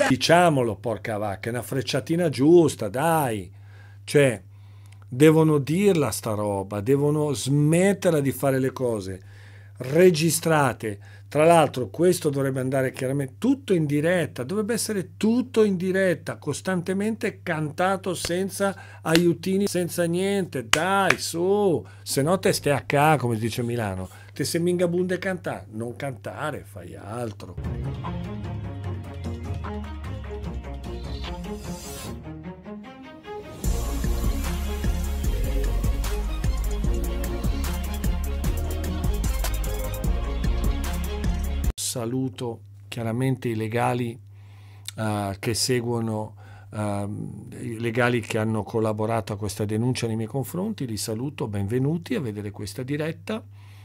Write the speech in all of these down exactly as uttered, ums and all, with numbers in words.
Diciamolo, porca vacca, è una frecciatina giusta, dai. Cioè, devono dirla sta roba, devono smetterla di fare le cose registrate. Tra l'altro questo dovrebbe andare chiaramente tutto in diretta, dovrebbe essere tutto in diretta, costantemente cantato, senza aiutini, senza niente. Dai, su, se no te stai a ca, come si dice a Milano, te sei mingabunde cantare, non cantare, fai altro. Saluto chiaramente i legali uh, che seguono, uh, i legali che hanno collaborato a questa denuncia nei miei confronti, li saluto, benvenuti a vedere questa diretta,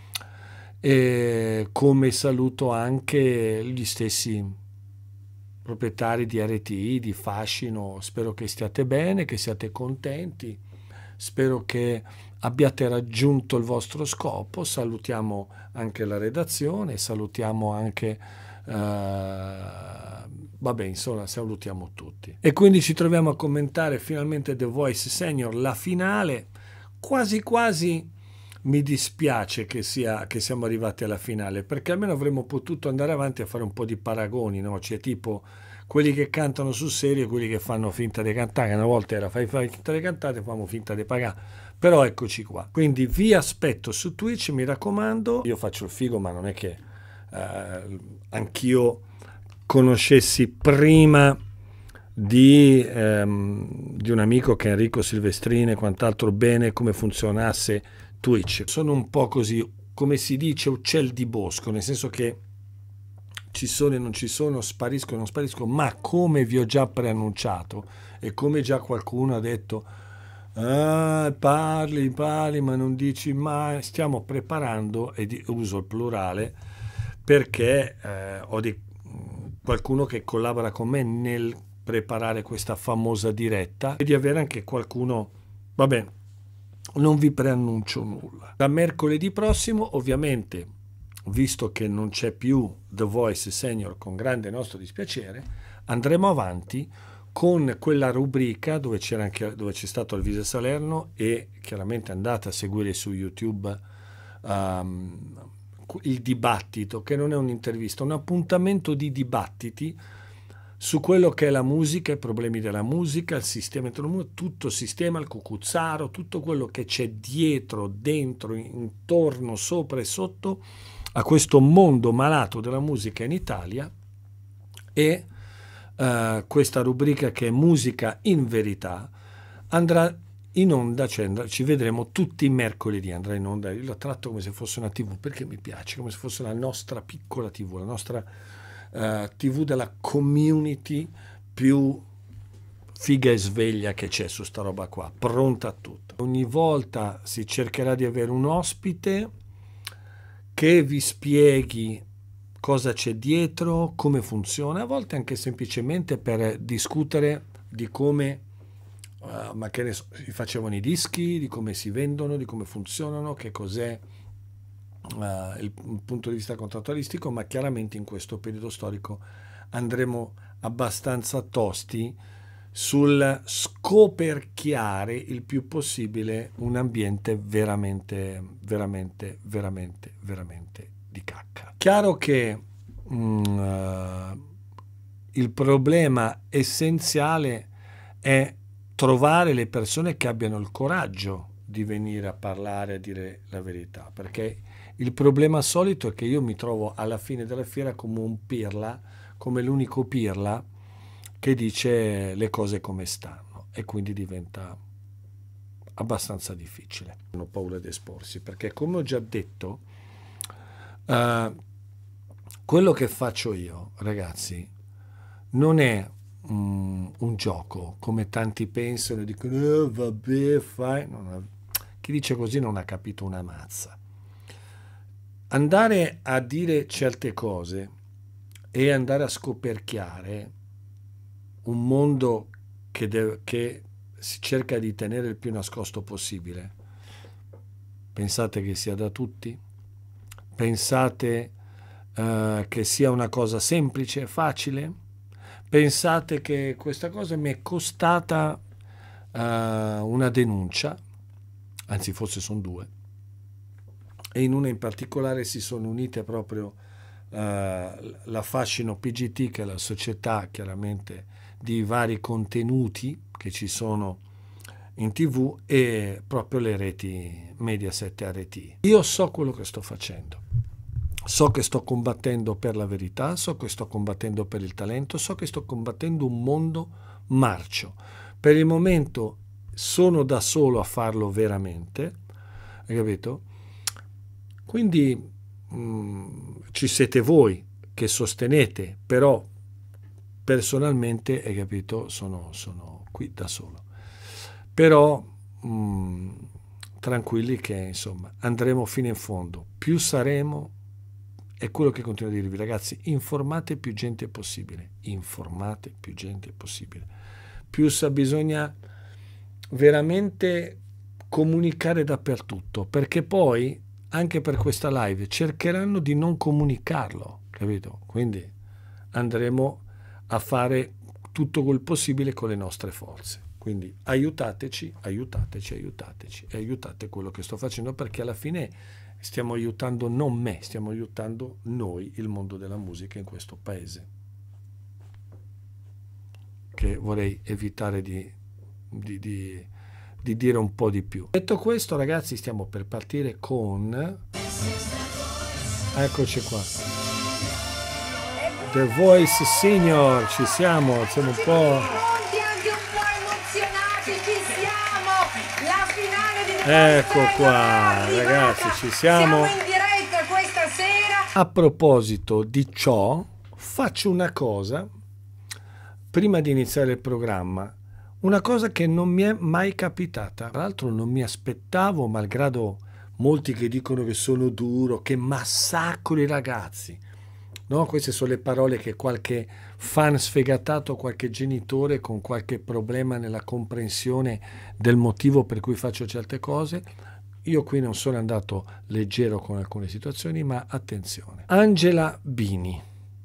e come saluto anche gli stessi proprietari di R T I, di Fascino. Spero che stiate bene, che siate contenti, spero che abbiate raggiunto il vostro scopo. Salutiamo anche la redazione, salutiamo anche, uh, vabbè, insomma, salutiamo tutti. E quindi ci troviamo a commentare finalmente The Voice Senior, la finale. Quasi quasi mi dispiace che, sia, che siamo arrivati alla finale, perché almeno avremmo potuto andare avanti a fare un po' di paragoni, no? Cioè tipo quelli che cantano sul serio e quelli che fanno finta di cantare. Una volta era fai finta di cantare, famo finta di pagare. Però eccoci qua. Quindi vi aspetto su Twitch, mi raccomando. Io faccio il figo, ma non è che eh, anch'io conoscessi prima di, ehm, di un amico che è Enrico Silvestrini e quant'altro bene come funzionasse Twitch. Sono un po' così, come si dice, uccel di bosco, nel senso che ci sono e non ci sono, sparisco e non sparisco, ma come vi ho già preannunciato e come già qualcuno ha detto, ah, parli, parli, ma non dici mai, stiamo preparando, e di, uso il plurale, perché eh, ho di, qualcuno che collabora con me nel preparare questa famosa diretta, e di avere anche qualcuno, vabbè, non vi preannuncio nulla. Da mercoledì prossimo, ovviamente, visto che non c'è più The Voice Senior, con grande nostro dispiacere, andremo avanti con quella rubrica dove c'era anche, dove c'è stato Alvise Salerno, e chiaramente andate a seguire su YouTube um, il dibattito, che non è un'intervista, un appuntamento di dibattiti su quello che è la musica, i problemi della musica, il sistema, tutto il sistema, il cucuzzaro, tutto quello che c'è dietro, dentro, intorno, sopra e sotto a questo mondo malato della musica in Italia. E uh, questa rubrica, che è Musica in Verità, andrà in onda, cioè ci vedremo tutti i mercoledì, andrà in onda. Io la tratto come se fosse una tivù, perché mi piace, come se fosse la nostra piccola tivù, la nostra uh, tivù della community più figa e sveglia che c'è su sta roba qua, pronta a tutto. Ogni volta si cercherà di avere un ospite che vi spieghi cosa c'è dietro, come funziona, a volte anche semplicemente per discutere di come uh, ma che ne so, si facevano i dischi, di come si vendono, di come funzionano, che cos'è uh, il, il punto di vista contrattualistico. Ma chiaramente in questo periodo storico andremo abbastanza tosti sul scoperchiare il più possibile un ambiente veramente, veramente, veramente, veramente di cacca. Chiaro che mm, uh, il problema essenziale è trovare le persone che abbiano il coraggio di venire a parlare, a dire la verità, perché il problema solito è che io mi trovo alla fine della fiera come un pirla, come l'unico pirla che dice le cose come stanno, e quindi diventa abbastanza difficile. Non ho paura di esporsi, perché come ho già detto, uh, quello che faccio io, ragazzi, non è um, un gioco, come tanti pensano e dicono, eh, vabbè, fai. Non ha... Chi dice così non ha capito una mazza. Andare a dire certe cose e andare a scoperchiare un mondo che, deve, che si cerca di tenere il più nascosto possibile. Pensate che sia da tutti? Pensate uh, che sia una cosa semplice, facile? pensate che questa cosa mi è costata uh, una denuncia, anzi forse sono due, e in una in particolare si sono unite proprio uh, la Fascino P G T, che è la società chiaramente di vari contenuti che ci sono in tv, e proprio le reti Mediaset e R T I. Io so quello che sto facendo, so che sto combattendo per la verità, so che sto combattendo per il talento, so che sto combattendo un mondo marcio. Per il momento sono da solo a farlo veramente, hai capito? Quindi mh, ci siete voi che sostenete, però personalmente, hai capito, sono, sono qui da solo. Però mh, tranquilli che insomma andremo fino in fondo. Più saremo, è quello che continuo a dirvi, ragazzi, informate più gente possibile, informate più gente possibile. Più sa, bisogna veramente comunicare dappertutto, perché poi anche per questa live cercheranno di non comunicarlo, capito? Quindi andremo a fare tutto quel possibile con le nostre forze. Quindi aiutateci, aiutateci, aiutateci e aiutate quello che sto facendo, perché alla fine stiamo aiutando non me, stiamo aiutando noi, il mondo della musica in questo paese, che vorrei evitare di, di, di, di dire un po' di più. Detto questo, ragazzi, stiamo per partire con... Eccoci qua. The Voice Senior, ci siamo, siamo un po'... Ecco qua, ragazzi, ci siamo. Siamo in diretta questa sera. A proposito di ciò, faccio una cosa, prima di iniziare il programma, una cosa che non mi è mai capitata. Tra l'altro non mi aspettavo, malgrado molti che dicono che sono duro, che massacro i ragazzi. No, queste sono le parole che qualche fan sfegatato, qualche genitore con qualche problema nella comprensione del motivo per cui faccio certe cose. Io qui non sono andato leggero con alcune situazioni, ma attenzione. Angela Bini,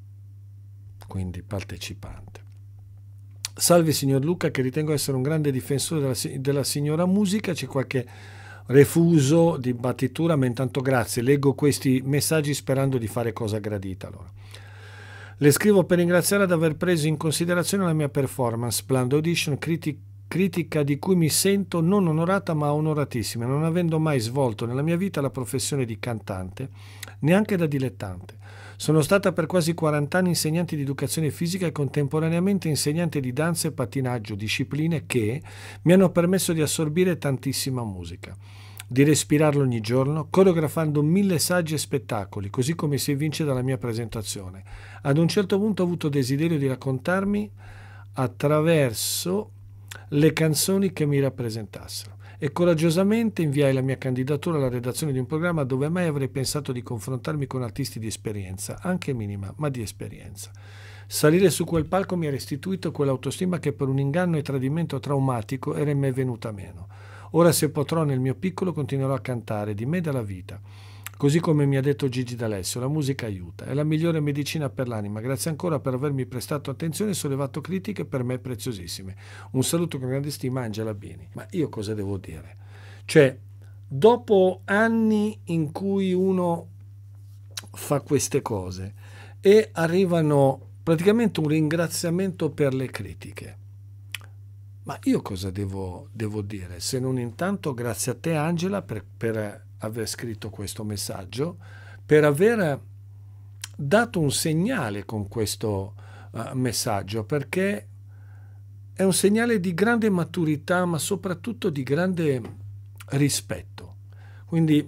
quindi partecipante. Salve signor Luca, che ritengo essere un grande difensore della, della signora musica. C'è qualche refuso di battitura, ma intanto grazie, leggo questi messaggi sperando di fare cosa gradita. Allora, le scrivo per ringraziare ad aver preso in considerazione la mia performance Blind Audition, criti critica di cui mi sento non onorata ma onoratissima, non avendo mai svolto nella mia vita la professione di cantante, neanche da dilettante. Sono stata per quasi quaranta anni insegnante di educazione fisica e contemporaneamente insegnante di danza e pattinaggio, discipline che mi hanno permesso di assorbire tantissima musica, di respirarlo ogni giorno, coreografando mille saggi e spettacoli, così come si evince dalla mia presentazione. Ad un certo punto ho avuto desiderio di raccontarmi attraverso le canzoni che mi rappresentassero e coraggiosamente inviai la mia candidatura alla redazione di un programma dove mai avrei pensato di confrontarmi con artisti di esperienza, anche minima, ma di esperienza. Salire su quel palco mi ha restituito quell'autostima che per un inganno e tradimento traumatico era in me venuta meno. Ora, se potrò, nel mio piccolo continuerò a cantare di me e dalla vita. Così come mi ha detto Gigi D'Alessio, la musica aiuta, è la migliore medicina per l'anima. Grazie ancora per avermi prestato attenzione e sollevato critiche per me preziosissime. Un saluto con grande stima, Angela Bini. Ma io cosa devo dire? Cioè, dopo anni in cui uno fa queste cose e arrivano praticamente un ringraziamento per le critiche, ma io cosa devo, devo dire? Se non intanto grazie a te, Angela, per... per aver scritto questo messaggio, per aver dato un segnale con questo uh, messaggio, perché è un segnale di grande maturità, ma soprattutto di grande rispetto. Quindi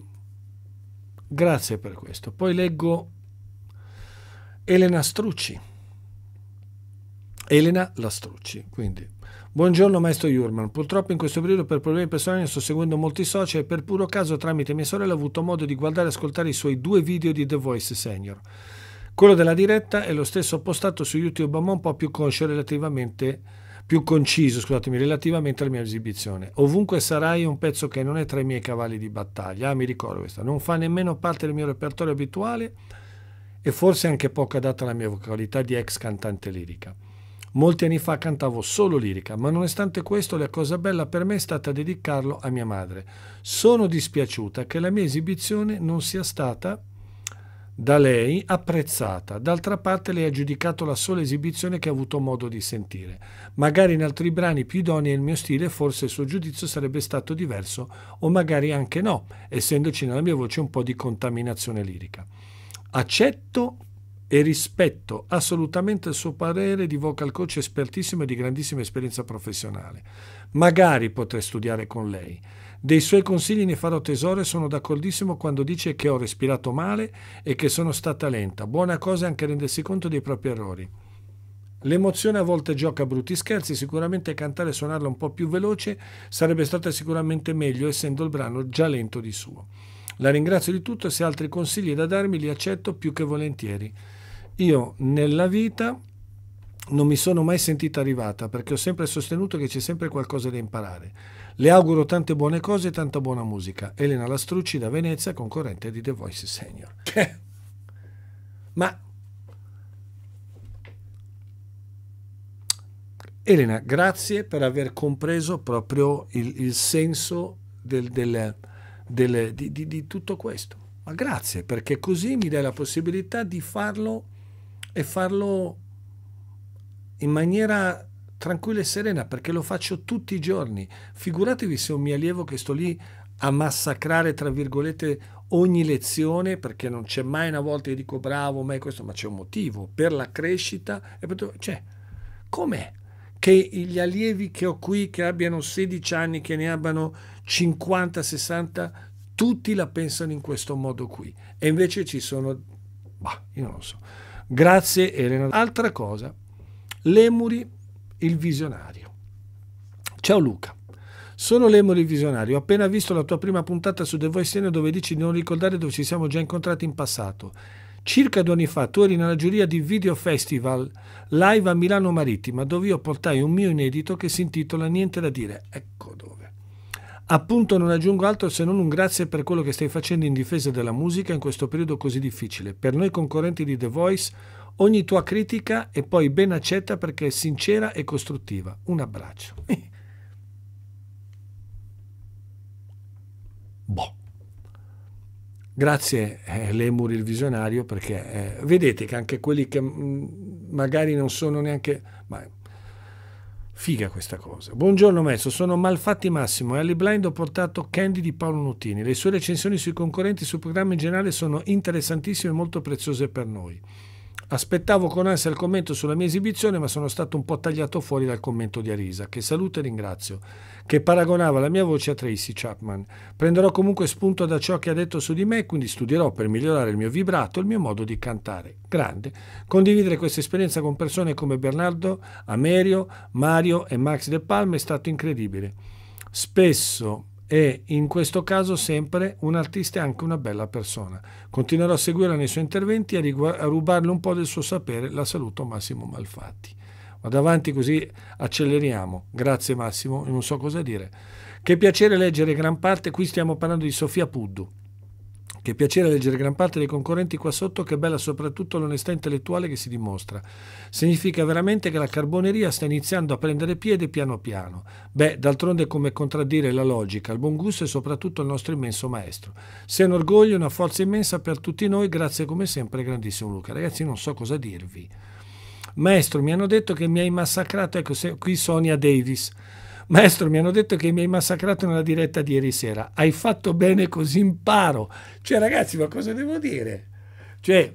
grazie per questo. Poi leggo Elena Strucci. Elena Lastrucci, quindi buongiorno maestro Jurman, purtroppo in questo periodo per problemi personali sto seguendo molti social e per puro caso tramite mia sorella ho avuto modo di guardare e ascoltare i suoi due video di The Voice Senior. Quello della diretta è lo stesso postato su YouTube, ma un po' più conscio relativamente, più conciso, scusatemi, relativamente alla mia esibizione. Ovunque sarai è un pezzo che non è tra i miei cavalli di battaglia, ah, mi ricordo questa, non fa nemmeno parte del mio repertorio abituale e forse anche poco adatta alla mia vocalità di ex cantante lirica. Molti anni fa cantavo solo lirica, ma nonostante questo la cosa bella per me è stata dedicarlo a mia madre. Sono dispiaciuta che la mia esibizione non sia stata da lei apprezzata. D'altra parte lei ha giudicato la sola esibizione che ha avuto modo di sentire. Magari in altri brani più idonei al mio stile forse il suo giudizio sarebbe stato diverso, o magari anche no, essendoci nella mia voce un po' di contaminazione lirica. Accetto e rispetto assolutamente il suo parere di vocal coach espertissimo e di grandissima esperienza professionale. Magari potrei studiare con lei. Dei suoi consigli ne farò tesoro e sono d'accordissimo quando dice che ho respirato male e che sono stata lenta. Buona cosa è anche rendersi conto dei propri errori. L'emozione a volte gioca brutti scherzi, sicuramente cantare e suonarla un po' più veloce sarebbe stata sicuramente meglio, essendo il brano già lento di suo. La ringrazio di tutto e se ha altri consigli da darmi li accetto più che volentieri. Io nella vita non mi sono mai sentita arrivata perché ho sempre sostenuto che c'è sempre qualcosa da imparare. Le auguro tante buone cose e tanta buona musica. Elena Lastrucci da Venezia, concorrente di The Voice Senior. Ma Elena, grazie per aver compreso proprio il, il senso del, del, del, di, di, di tutto questo. Ma grazie, perché così mi dai la possibilità di farlo e farlo in maniera tranquilla e serena, perché lo faccio tutti i giorni. Figuratevi se un mio allievo che sto lì a massacrare, tra virgolette, ogni lezione, perché non c'è mai una volta che dico bravo, mai questo, ma c'è un motivo per la crescita. E per, cioè, com'è che gli allievi che ho qui, che abbiano sedici anni, che ne abbiano cinquanta, sessanta, tutti la pensano in questo modo qui, e invece ci sono, bah, io non lo so. Grazie Elena. Altra cosa, Lemuri il visionario. Ciao Luca, sono Lemuri il visionario, ho appena visto la tua prima puntata su The Voice Senior dove dici di non ricordare dove ci siamo già incontrati in passato. Circa due anni fa tu eri nella giuria di Video Festival live a Milano Marittima, dove io portai un mio inedito che si intitola Niente da dire. Ecco dove. Appunto non aggiungo altro se non un grazie per quello che stai facendo in difesa della musica in questo periodo così difficile. Per noi concorrenti di The Voice, ogni tua critica è poi ben accetta perché è sincera e costruttiva. Un abbraccio. Boh. Grazie eh, Lemur il visionario, perché eh, vedete che anche quelli che mh, magari non sono neanche... Ma, figa questa cosa. Buongiorno Mezzo, sono Malfatti Massimo e Ali Blind ho portato Candy di Paolo Nutini. Le sue recensioni sui concorrenti e sul programma in generale sono interessantissime e molto preziose per noi. Aspettavo con ansia il commento sulla mia esibizione, ma sono stato un po' tagliato fuori dal commento di Arisa, che saluto e ringrazio, che paragonava la mia voce a Tracy Chapman. Prenderò comunque spunto da ciò che ha detto su di me, quindi studierò per migliorare il mio vibrato e il mio modo di cantare. Grande. Condividere questa esperienza con persone come Bernardo, Amerio, Mario e Max De Palma è stato incredibile. Spesso e in questo caso sempre un artista è anche una bella persona. Continuerò a seguirla nei suoi interventi e a, a rubarle un po' del suo sapere. La saluto Massimo Malfatti. Vado avanti così acceleriamo. Grazie Massimo, non so cosa dire. Che piacere leggere gran parte, qui stiamo parlando di Sofia Puddu. Che piacere leggere gran parte dei concorrenti qua sotto, che bella soprattutto l'onestà intellettuale che si dimostra. Significa veramente che la carboneria sta iniziando a prendere piede piano piano. Beh, d'altronde come contraddire la logica, il buon gusto e soprattutto il nostro immenso maestro. Sei un orgoglio e una forza immensa per tutti noi, grazie come sempre grandissimo Luca. Ragazzi, non so cosa dirvi. Maestro, mi hanno detto che mi hai massacrato, ecco qui Sonia Davis. Maestro, mi hanno detto che mi hai massacrato nella diretta di ieri sera. Hai fatto bene, così imparo. Cioè, ragazzi, ma cosa devo dire? Cioè,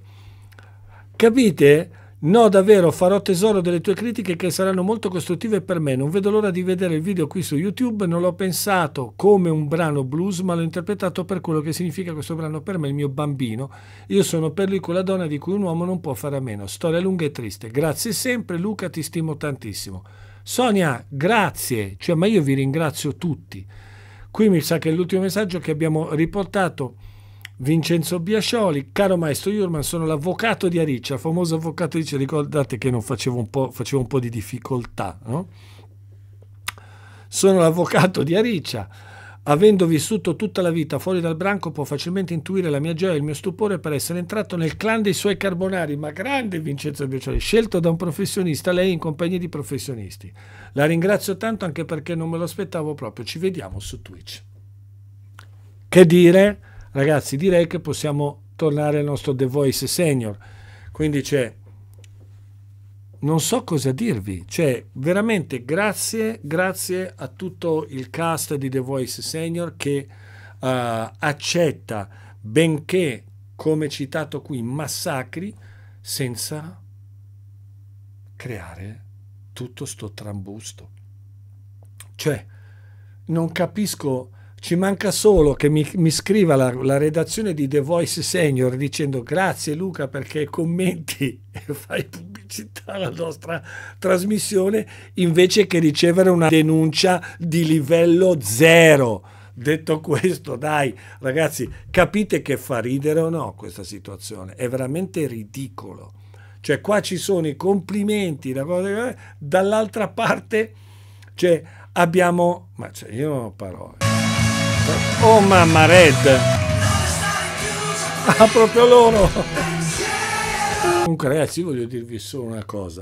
capite? No, davvero, farò tesoro delle tue critiche che saranno molto costruttive per me. Non vedo l'ora di vedere il video qui su YouTube. Non l'ho pensato come un brano blues, ma l'ho interpretato per quello che significa questo brano per me, il mio bambino. Io sono per lui quella donna di cui un uomo non può fare a meno. Storia lunga e triste. Grazie sempre, Luca, ti stimo tantissimo. Sonia, grazie, cioè, ma io vi ringrazio tutti. Qui mi sa che è l'ultimo messaggio che abbiamo riportato. Vincenzo Biascioli, caro maestro Jurman, sono l'avvocato di Ariccia, famoso avvocato di Ariccia, ricordate che non facevo un po', facevo un po' di difficoltà, no? Sono l'avvocato di Ariccia. avendo vissuto tutta la vita fuori dal branco, può facilmente intuire la mia gioia e il mio stupore per essere entrato nel clan dei suoi carbonari. Ma grande Vincenzo Breccioli, scelto da un professionista, lei in compagnia di professionisti. La ringrazio tanto, anche perché non me lo aspettavo proprio. Ci vediamo su Twitch. Che dire? Ragazzi, direi che possiamo tornare al nostro The Voice Senior. Quindi c'è... non so cosa dirvi, cioè veramente grazie, grazie a tutto il cast di The Voice Senior che uh, accetta, benché come citato qui, massacri, senza creare tutto sto trambusto. Cioè, non capisco, ci manca solo che mi, mi scriva la, la redazione di The Voice Senior dicendo grazie Luca perché commenti e fai pubblicità alla nostra trasmissione, invece che ricevere una denuncia di livello zero. Detto questo, dai ragazzi, capite che fa ridere o no questa situazione? È veramente ridicolo. Cioè qua ci sono i complimenti, dall'altra parte cioè, abbiamo... ma cioè, io non ho parole. Oh mamma Red, ah proprio loro. Comunque ragazzi, io voglio dirvi solo una cosa,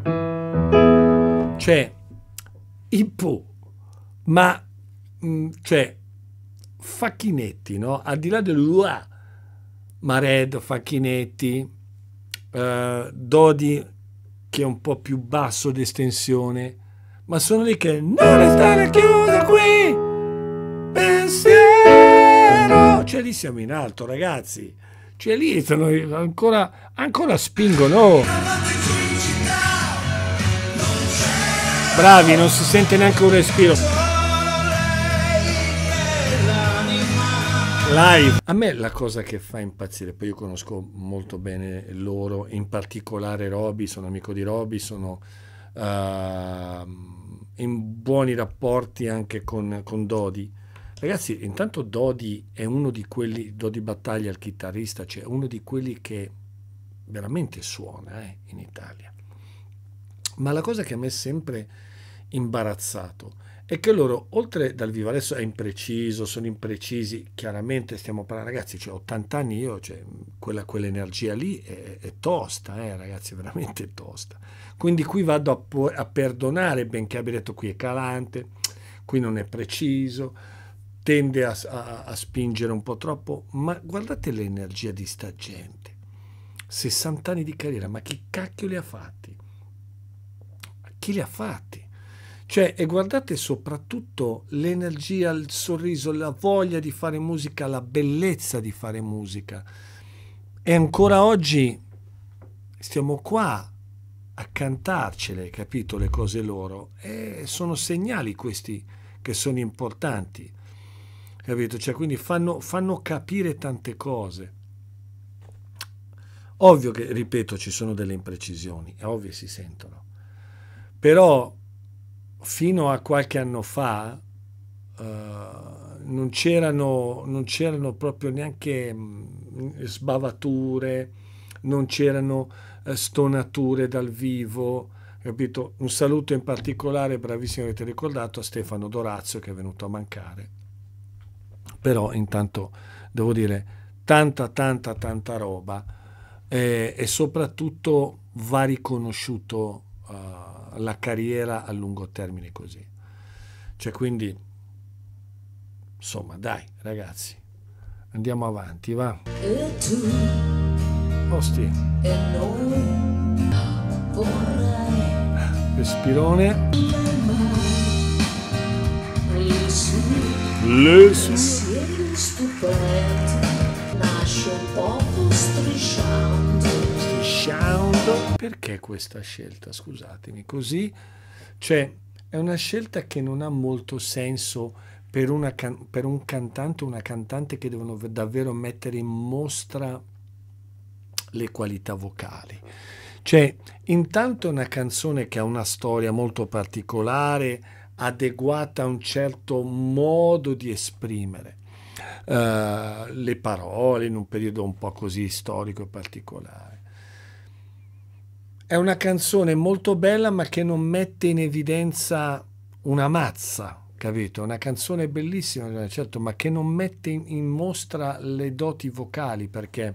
cioè i Pooh, ma mh, cioè Facchinetti, no? Al di là dell'Ua, ma Red, Facchinetti, uh, Dodi che è un po' più basso d'estensione, ma sono lì che non restare chiuso qui. Pensiero, cioè lì siamo in alto ragazzi, cioè lì sono ancora ancora spingono, bravi, non si sente neanche un respiro live. A me la cosa che fa impazzire, poi io conosco molto bene loro, in particolare Roby, sono amico di Roby, sono uh, in buoni rapporti anche con, con Dodi. Ragazzi, intanto Dodi è uno di quelli, Dodi Battaglia, il chitarrista, cioè uno di quelli che veramente suona eh, in Italia. Ma la cosa che a me è sempre imbarazzato è che loro, oltre dal vivo, adesso è impreciso, sono imprecisi, chiaramente stiamo parlando, ragazzi, cioè ottanta anni io, cioè, quella, quell'energia lì è, è tosta, eh, ragazzi, veramente tosta. Quindi qui vado a, a perdonare, benché abbia detto qui è calante, qui non è preciso, tende a, a, a spingere un po' troppo, ma guardate l'energia di sta gente, sessanta anni di carriera, ma chi cacchio li ha fatti? Chi li ha fatti? Cioè, e guardate soprattutto l'energia, il sorriso, la voglia di fare musica, la bellezza di fare musica. E ancora oggi stiamo qua a cantarcele, capito, le cose loro, e sono segnali questi che sono importanti. Capito? Cioè, quindi fanno, fanno capire tante cose. Ovvio che, ripeto, ci sono delle imprecisioni, è ovvio, si sentono. Però fino a qualche anno fa uh, non c'erano non c'erano proprio neanche mh, sbavature, non c'erano uh, stonature dal vivo, capito? Un saluto in particolare, bravissimo, avete ricordato, a Stefano Dorazio che è venuto a mancare. Però intanto devo dire tanta tanta tanta roba, eh, e soprattutto va riconosciuto uh, la carriera a lungo termine così, cioè, quindi insomma dai ragazzi, andiamo avanti, va. E tu Osti, e non vorrei respirone, le sue le su pensieri stupendi, nasce un poco strisciando. strisciando. Perché questa scelta, scusatemi, così? Cioè, è una scelta che non ha molto senso per, una can- per un cantante o una cantante che devono davvero mettere in mostra le qualità vocali. Cioè, intanto è una canzone che ha una storia molto particolare, adeguata a un certo modo di esprimere uh, le parole in un periodo un po' così storico e particolare. È una canzone molto bella, ma che non mette in evidenza una mazza, capito? Una canzone bellissima, certo, ma che non mette in, in mostra le doti vocali, perché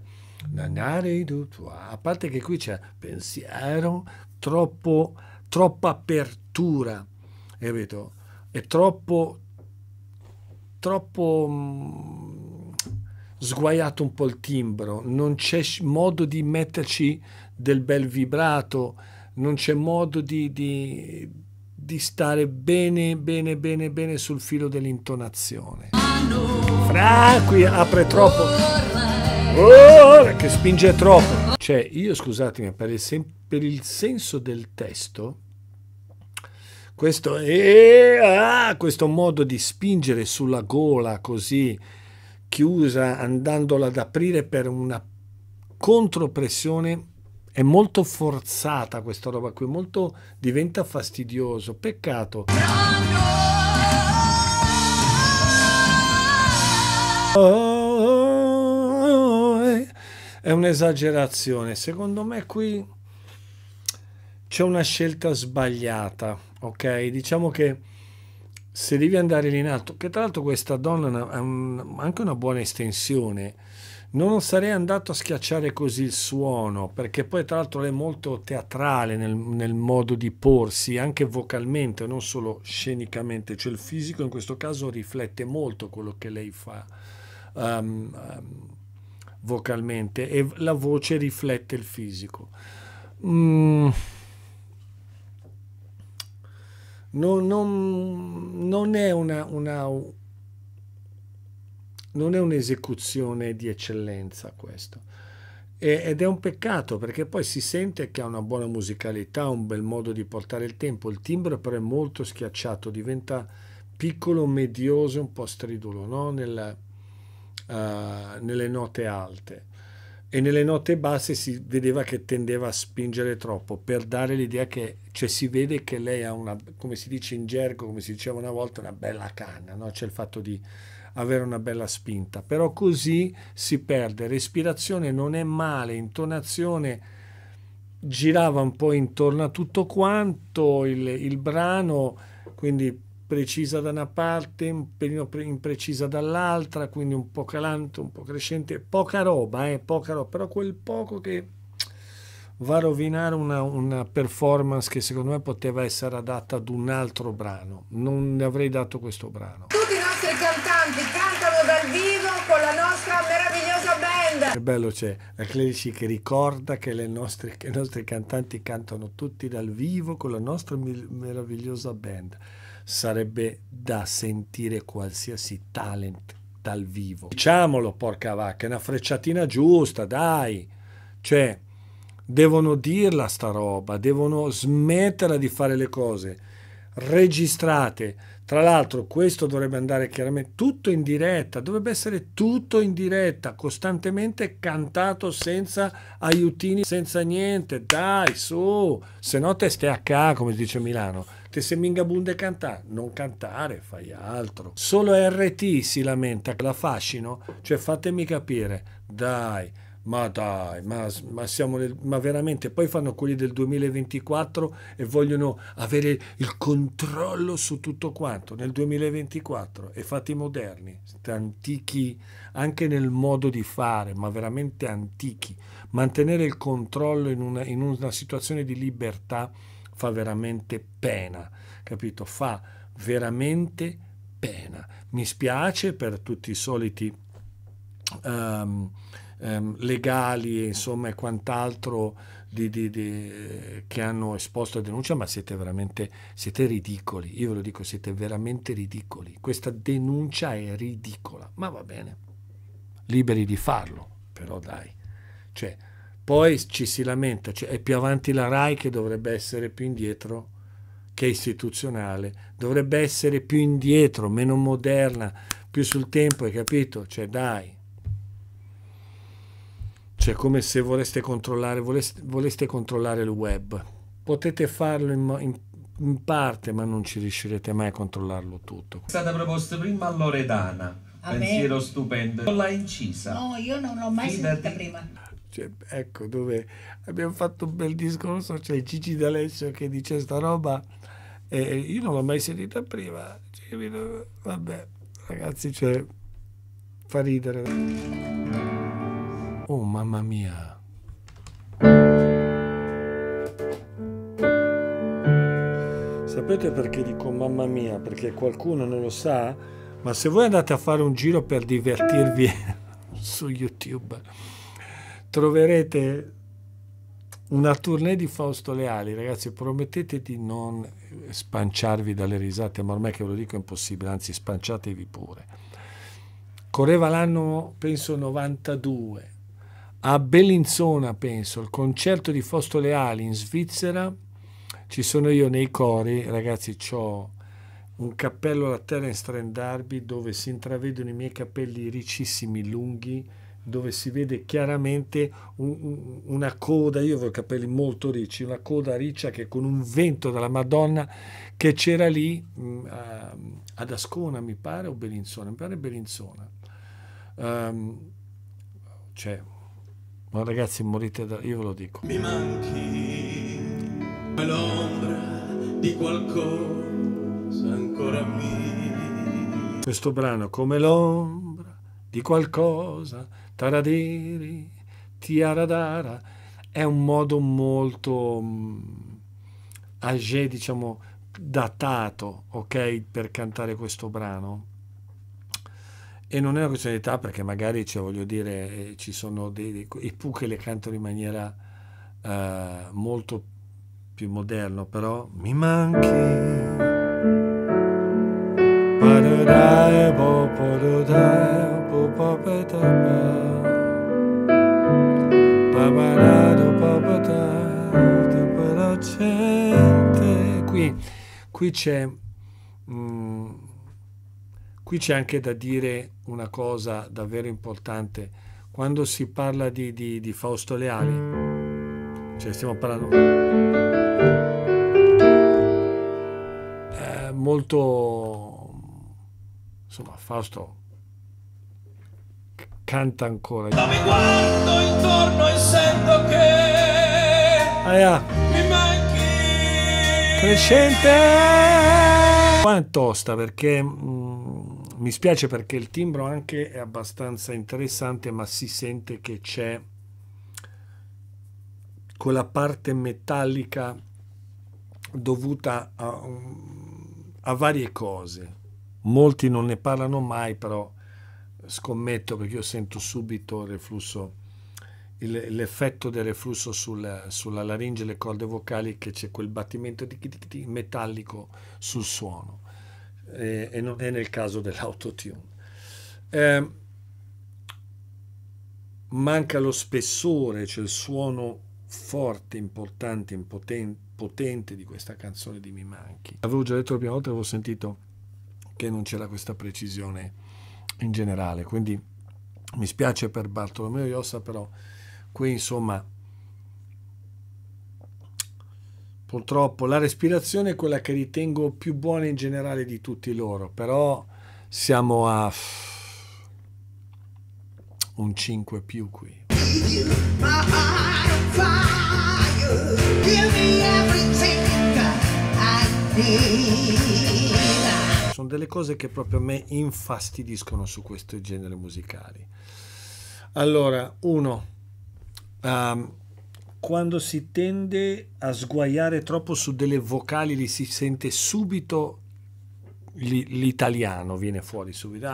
a parte che qui c'è pensiero, troppo, troppa apertura, capito? È troppo, troppo mh, sguaiato un po' il timbro, non c'è modo di metterci del bel vibrato, non c'è modo di, di, di stare bene, bene, bene, bene sul filo dell'intonazione. Fra, qui apre troppo, oh, che spinge troppo. Cioè, io scusatemi, per il, sen- per il senso del testo, questo, è, ah, questo modo di spingere sulla gola così chiusa, andandola ad aprire per una contropressione, è molto forzata questa roba qui, molto diventa fastidioso, peccato. È un'esagerazione, secondo me qui c'è una scelta sbagliata, ok? Diciamo che se devi andare lì in alto, che tra l'altro questa donna ha un, anche una buona estensione, non sarei andato a schiacciare così il suono, perché poi tra l'altro lei è molto teatrale nel, nel modo di porsi, anche vocalmente, non solo scenicamente, cioè il fisico in questo caso riflette molto quello che lei fa um, um, vocalmente, e la voce riflette il fisico. Mm. Non, non, non è una, una non è un'esecuzione di eccellenza questo, e, ed è un peccato, perché poi si sente che ha una buona musicalità, un bel modo di portare il tempo, il timbro però è molto schiacciato, diventa piccolo, medioso, un po' stridulo, no? Nel, uh, nelle note alte, e nelle note basse si vedeva che tendeva a spingere troppo per dare l'idea che, cioè si vede che lei ha una, come si dice in gergo, come si diceva una volta, una bella canna, no? C'è il fatto di avere una bella spinta, però così si perde. Respirazione non è male, intonazione girava un po' intorno a tutto quanto il, il brano, quindi precisa da una parte, un pelino imprecisa dall'altra, quindi un po' calante, un po' crescente, poca roba, eh, poca roba, però quel poco che va a rovinare una, una performance che secondo me poteva essere adatta ad un altro brano. Non ne avrei dato questo brano. Tutti i nostri cantanti cantano dal vivo con la nostra meravigliosa band. Che bello, c'è la Clerici che ricorda che, le nostre, che i nostri cantanti cantano tutti dal vivo con la nostra meravigliosa band. Sarebbe da sentire qualsiasi talent dal vivo. Diciamolo, porca vacca, è una frecciatina giusta, dai. Cioè, devono dirla sta roba, devono smetterla di fare le cose registrate. Tra l'altro questo dovrebbe andare chiaramente tutto in diretta, dovrebbe essere tutto in diretta, costantemente cantato, senza aiutini, senza niente, dai, su, se no te stai a ca, come si dice a Milano, te se mingabunde cantare, non cantare, fai altro. Solo R T si lamenta che la fascino, cioè fatemi capire, dai, ma dai, ma, ma siamo nel, ma veramente, poi fanno quelli del duemilaventiquattro e vogliono avere il controllo su tutto quanto nel duemilaventiquattro, e fatti moderni, antichi anche nel modo di fare, ma veramente antichi. Mantenere il controllo in una, in una situazione di libertà fa veramente pena, capito? Fa veramente pena. Mi spiace per tutti i soliti um, um, legali, insomma, e quant'altro di, di, di, che hanno esposto la denuncia, ma siete veramente, siete ridicoli, io ve lo dico, siete veramente ridicoli. Questa denuncia è ridicola, ma va bene, liberi di farlo, però dai, cioè, poi ci si lamenta, cioè è più avanti la RAI che dovrebbe essere più indietro, che è istituzionale, dovrebbe essere più indietro, meno moderna, più sul tempo, hai capito? Cioè dai, cioè come se voleste controllare, voleste, voleste controllare il web, potete farlo in, in, in parte, ma non ci riuscirete mai a controllarlo tutto. È stata proposta prima a Loredana, A pensiero me? stupendo, non l'ha incisa. No, io non l'ho mai Fidati. sentita prima. Cioè, ecco dove abbiamo fatto un bel discorso, c'è Gigi D'Alessio che dice sta roba e io non l'ho mai sentita prima, cioè, Vabbè, ragazzi, cioè, fa ridere. Oh, mamma mia. Sapete perché dico mamma mia? Perché qualcuno non lo sa, ma se voi andate a fare un giro per divertirvi su YouTube, troverete una tournée di Fausto Leali. Ragazzi, promettete di non spanciarvi dalle risate, ma ormai che ve lo dico è impossibile, anzi spanciatevi pure. Correva l'anno, penso, novantadue. A Bellinzona, penso, il concerto di Fausto Leali in Svizzera. Ci sono io nei cori, ragazzi, c'ho un cappello alla terra in Strand Derby dove si intravedono i miei capelli ricissimi, lunghi, dove si vede chiaramente un, un, una coda, io avevo i capelli molto ricci, una coda riccia che con un vento della Madonna che c'era lì mh, a, ad Ascona, mi pare, o Bellinzona, mi pare Bellinzona. Um, cioè, ma ragazzi, morite da... io ve lo dico. Mi manchi l'ombra di qualcosa ancora mia. Questo brano, come l'ombra di qualcosa, taradiri, tiaradara, è un modo molto um, âgé, diciamo, datato, ok, per cantare questo brano. E non è una questione di età, perché magari, cioè, voglio dire, ci sono dei, dei i Pooh che le cantano in maniera uh, molto più moderno, però mi manchi. Qui, qui c'è mm, qui c'è anche da dire una cosa davvero importante. Quando si parla di, di, di Fausto Leali, cioè stiamo parlando eh, molto, insomma, Fausto canta ancora. Mi guardo intorno e sento che Aia. mi manchi. Crescente. Qua è tosta, perché mh, mi spiace, perché il timbro anche è abbastanza interessante, ma si sente che c'è quella parte metallica dovuta a, a varie cose. Molti non ne parlano mai, però scommetto, perché io sento subito il reflusso, il, l'effetto del reflusso sul, sulla laringe e le corde vocali, che c'è quel battimento di, di, di metallico sul suono, e, e non è nel caso dell'autotune. Eh, manca lo spessore, cioè il suono forte, importante, impotente, potente di questa canzone di Mi Manchi. Avevo già detto la prima volta, avevo sentito che non c'era questa precisione in generale, quindi mi spiace per Bartolomeo Iossa, però qui insomma purtroppo la respirazione è quella che ritengo più buona in generale di tutti loro, però siamo a un cinque più qui. Sono delle cose che proprio a me infastidiscono su questi generi musicali. Allora, uno, um, quando si tende a sguaiare troppo su delle vocali, li si sente subito l'italiano, viene fuori subito.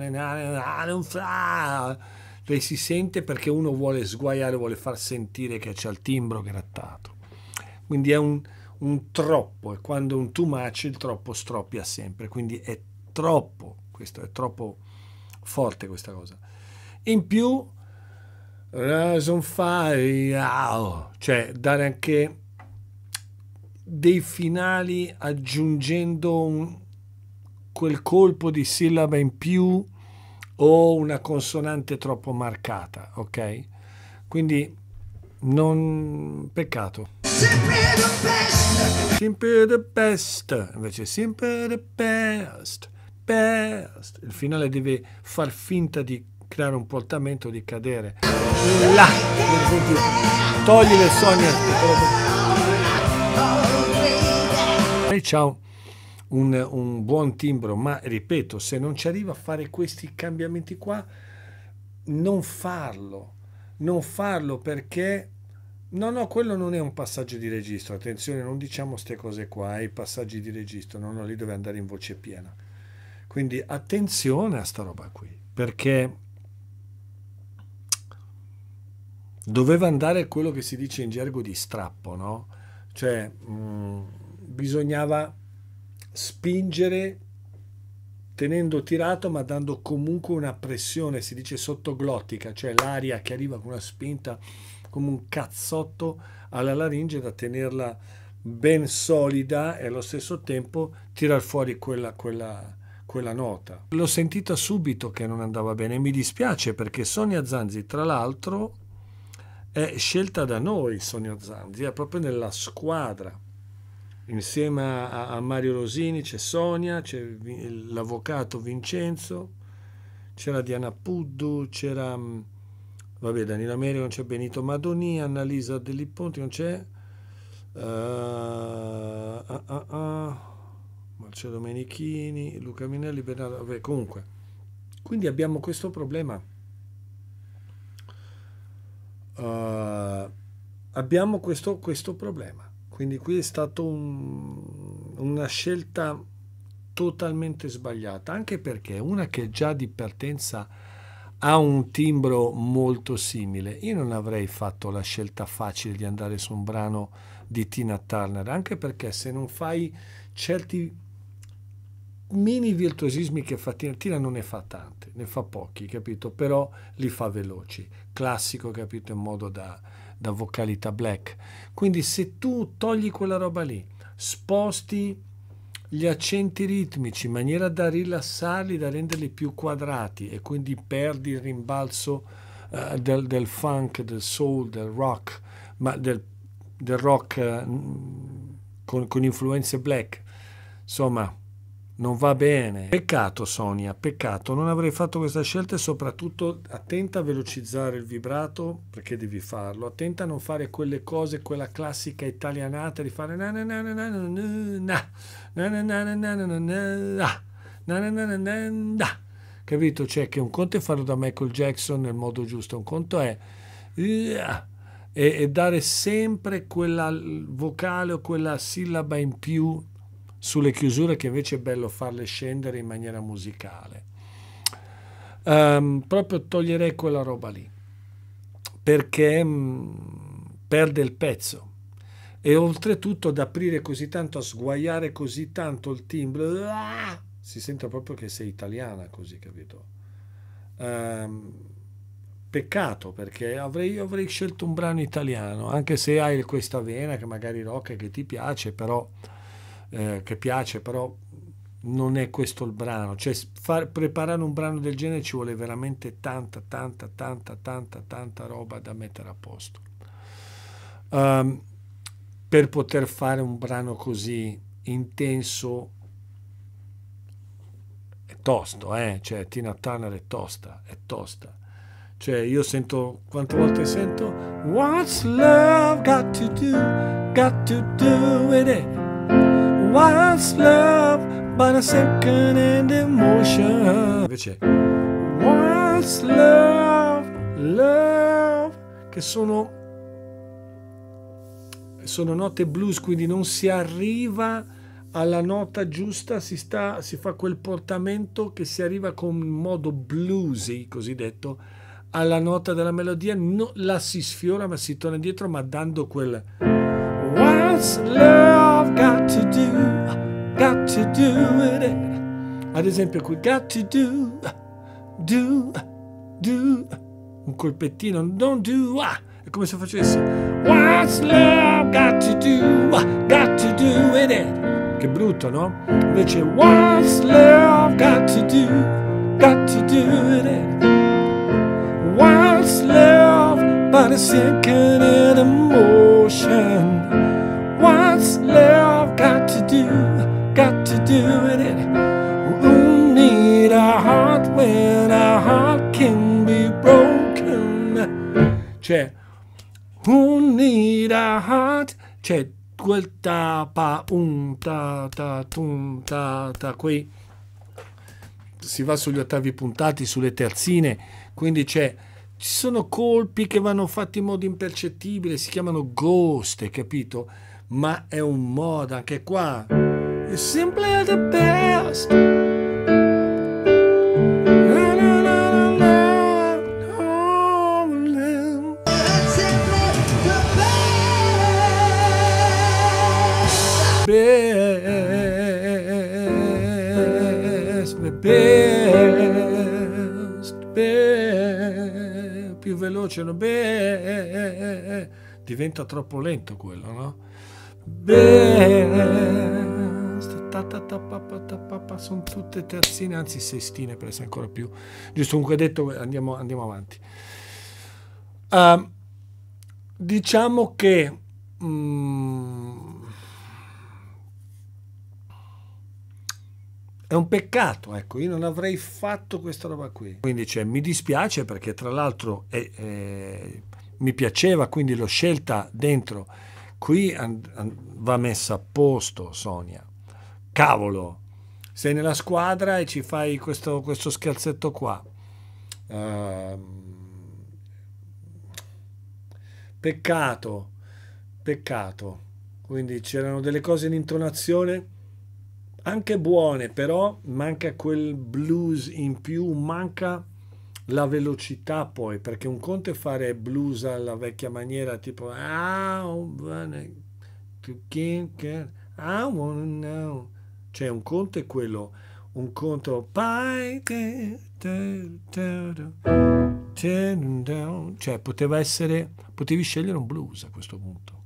Lei si sente perché uno vuole sguaiare, vuole far sentire che c'è il timbro grattato. Quindi è un, un troppo, e quando è un too much il troppo stroppia sempre, quindi è troppo, questo è troppo forte questa cosa. In più, on fire, cioè dare anche dei finali aggiungendo un, quel colpo di sillaba in più o una consonante troppo marcata, ok? Quindi non, peccato. Sempre the best, invece sempre the best, best. Il finale deve far finta di creare un portamento, di cadere. Là, togli le sogne. E ciao. un, un buon timbro, ma ripeto, se non ci arriva a fare questi cambiamenti qua, non farlo, non farlo perché no, no, quello non è un passaggio di registro, attenzione, non diciamo queste cose qua, eh, i passaggi di registro, no, no, lì deve andare in voce piena. Quindi attenzione a sta roba qui, perché doveva andare quello che si dice in gergo di strappo, no? Cioè mh, bisognava spingere tenendo tirato ma dando comunque una pressione, si dice sottoglottica, cioè l'aria che arriva con una spinta come un cazzotto alla laringe da tenerla ben solida e allo stesso tempo tirar fuori quella, quella, quella nota. L'ho sentita subito che non andava bene, mi dispiace perché Sonia Zanzi tra l'altro è scelta da noi, Sonia Zanzi, è proprio nella squadra. Insieme a, a Mario Rosini c'è Sonia, c'è l'avvocato Vincenzo, c'era Diana Puddu, c'era, vabbè, Danilo Americo, non c'è Benito Madoni, Annalisa Delli Ponti, non c'è, uh, uh, uh, uh, Marcello Menichini, Luca Minelli, Bernardo, vabbè, comunque. Quindi abbiamo questo problema. Uh, abbiamo questo, questo problema. Quindi qui è stata un, una scelta totalmente sbagliata, anche perché una che già di partenza ha un timbro molto simile. Io non avrei fatto la scelta facile di andare su un brano di Tina Turner, anche perché se non fai certi mini virtuosismi che fa Tina, Tina non ne fa tante, ne fa pochi, capito? Però li fa veloci, classico, capito, in modo da... da vocalità black. Quindi se tu togli quella roba lì, sposti gli accenti ritmici in maniera da rilassarli, da renderli più quadrati e quindi perdi il rimbalzo uh, del, del funk, del soul, del rock, ma del, del rock uh, con, con influenze black, insomma non va bene. Peccato Sonia, peccato, non avrei fatto questa scelta e soprattutto attenta a velocizzare il vibrato, perché devi farlo, attenta a non fare quelle cose, quella classica italianata di fare na na na na na na na na na na na na na na na, capito? Cioè che un conto è farlo da Michael Jackson nel modo giusto, un conto è e, e dare sempre quella vocale o quella sillaba in più sulle chiusure che invece è bello farle scendere in maniera musicale. Um, proprio toglierei quella roba lì perché um, perde il pezzo e oltretutto ad aprire così tanto, a sguaiare così tanto il timbro, ah, si sente proprio che sei italiana così, capito? Um, peccato, perché avrei, avrei scelto un brano italiano, anche se hai questa vena che magari rock che ti piace, però Eh, che piace, però non è questo il brano. Cioè far, preparare un brano del genere ci vuole veramente tanta tanta tanta tanta tanta roba da mettere a posto um, per poter fare un brano così intenso. È tosto, eh? Cioè Tina Turner è tosta, è tosta. Cioè io sento, quante volte sento What's love got to do, got to do with it? What's love but a second-hand emotion? Invece what's love, love, che sono sono note blues, quindi non si arriva alla nota giusta, si sta si fa quel portamento che si arriva con modo bluesy, cosiddetto, alla nota della melodia, no, la si sfiora ma si torna indietro, ma dando quel What's love got to do, got to do with it? Ad esempio qui, got to do, do, do, un colpettino, don't do, ah, è come se facessi What's love got to do, got to do with it? Che brutto, no? Invece What's love got to do, got to do with it? What's love but a second emotion? What's love got to do, got to do with it? Who need a heart when a heart can be broken? Cioè, who need a heart? Cioè, quel ta pa un ta ta tum ta ta, quei si va sugli ottavi puntati, sulle terzine, quindi c'è ci sono colpi che vanno fatti in modo impercettibile, si chiamano ghost, hai capito? Ma è un modo anche qua. It's simply the best. Na, na, na, na, na, na. Best, best, best, più veloce, no? Best, diventa troppo lento quello, no? Best, ta, ta, ta, pa, pa, ta, pa, pa, sono tutte terzine, anzi sestine per essere ancora più giusto. Comunque detto, andiamo, andiamo avanti. Uh, diciamo che mm, è un peccato, ecco, io non avrei fatto questa roba qui. Quindi cioè, mi dispiace perché tra l'altro eh, eh, mi piaceva, quindi l'ho scelta dentro. Qui va messa a posto, Sonia. Cavolo, sei nella squadra e ci fai questo, questo scherzetto qua. Uh, peccato, peccato. Quindi c'erano delle cose in intonazione anche buone, però manca quel blues in più, manca la velocità poi, perché un conto è fare blues alla vecchia maniera, tipo I wanna know, cioè un conto è quello, un conto cioè poteva essere, potevi scegliere un blues a questo punto.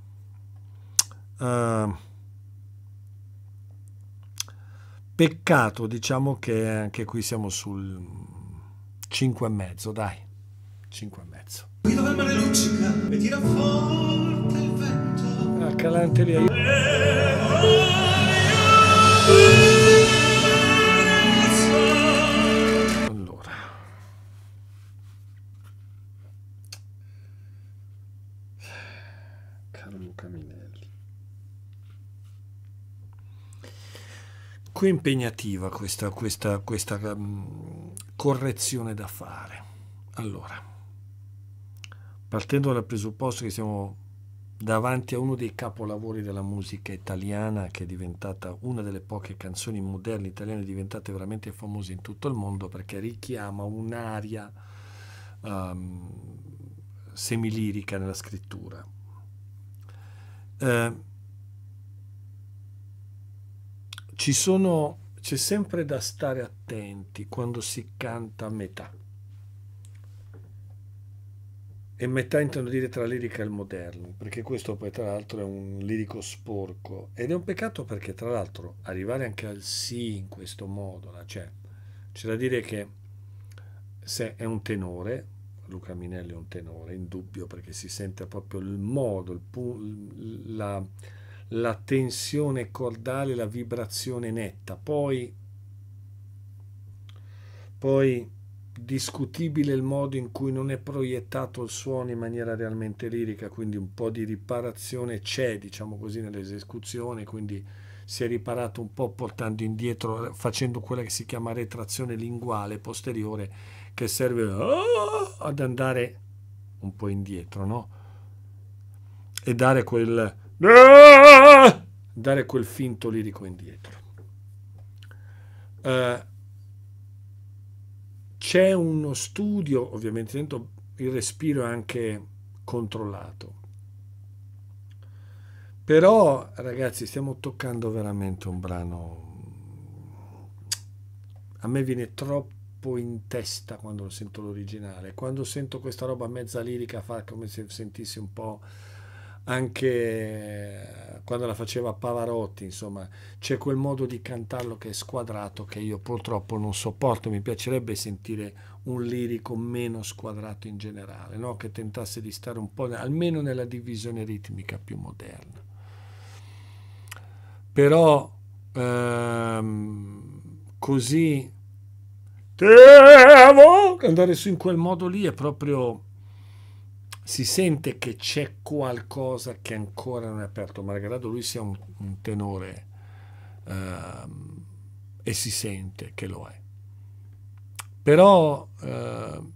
Uh, Peccato, diciamo che anche qui siamo sul cinque e mezzo, dai, cinque e mezzo. Qui dove il mare luccica e tira forte il vento. La galanteria. Allora. Caro Luca Minelli. Qui è impegnativa questa, questa, questa um, correzione da fare. Allora, partendo dal presupposto che siamo davanti a uno dei capolavori della musica italiana, che è diventata una delle poche canzoni moderne italiane diventate veramente famose in tutto il mondo, perché richiama un'aria um, semilirica nella scrittura. Eh, Ci sono, c'è sempre da stare attenti quando si canta a metà. E metà intendo dire tra lirica e il moderno, perché questo poi tra l'altro è un lirico sporco. Ed è un peccato perché tra l'altro arrivare anche al sì in questo modo, cioè c'è da dire che se è un tenore, Luca Minelli è un tenore, indubbio, perché si sente proprio il modo, il, la... la tensione cordale, la vibrazione netta. Poi, poi discutibile il modo in cui non è proiettato il suono in maniera realmente lirica, quindi un po' di riparazione c'è, diciamo così, nell'esecuzione, quindi si è riparato un po' portando indietro, facendo quella che si chiama retrazione linguale posteriore, che serve oh, ad andare un po' indietro, no? E dare quel dare quel finto lirico indietro. Uh, c'è uno studio, ovviamente dentro il respiro è anche controllato, però ragazzi stiamo toccando veramente un brano, a me viene troppo in testa quando sento l'originale, quando sento questa roba mezza lirica fa come se sentissi un po' anche quando la faceva Pavarotti, insomma c'è quel modo di cantarlo che è squadrato che io purtroppo non sopporto. Mi piacerebbe sentire un lirico meno squadrato in generale, no? Che tentasse di stare un po' almeno nella divisione ritmica più moderna, però ehm, così devo andare su in quel modo lì è proprio si sente che c'è qualcosa che ancora non è aperto, malgrado lui sia un, un tenore, uh, e si sente che lo è. Però uh,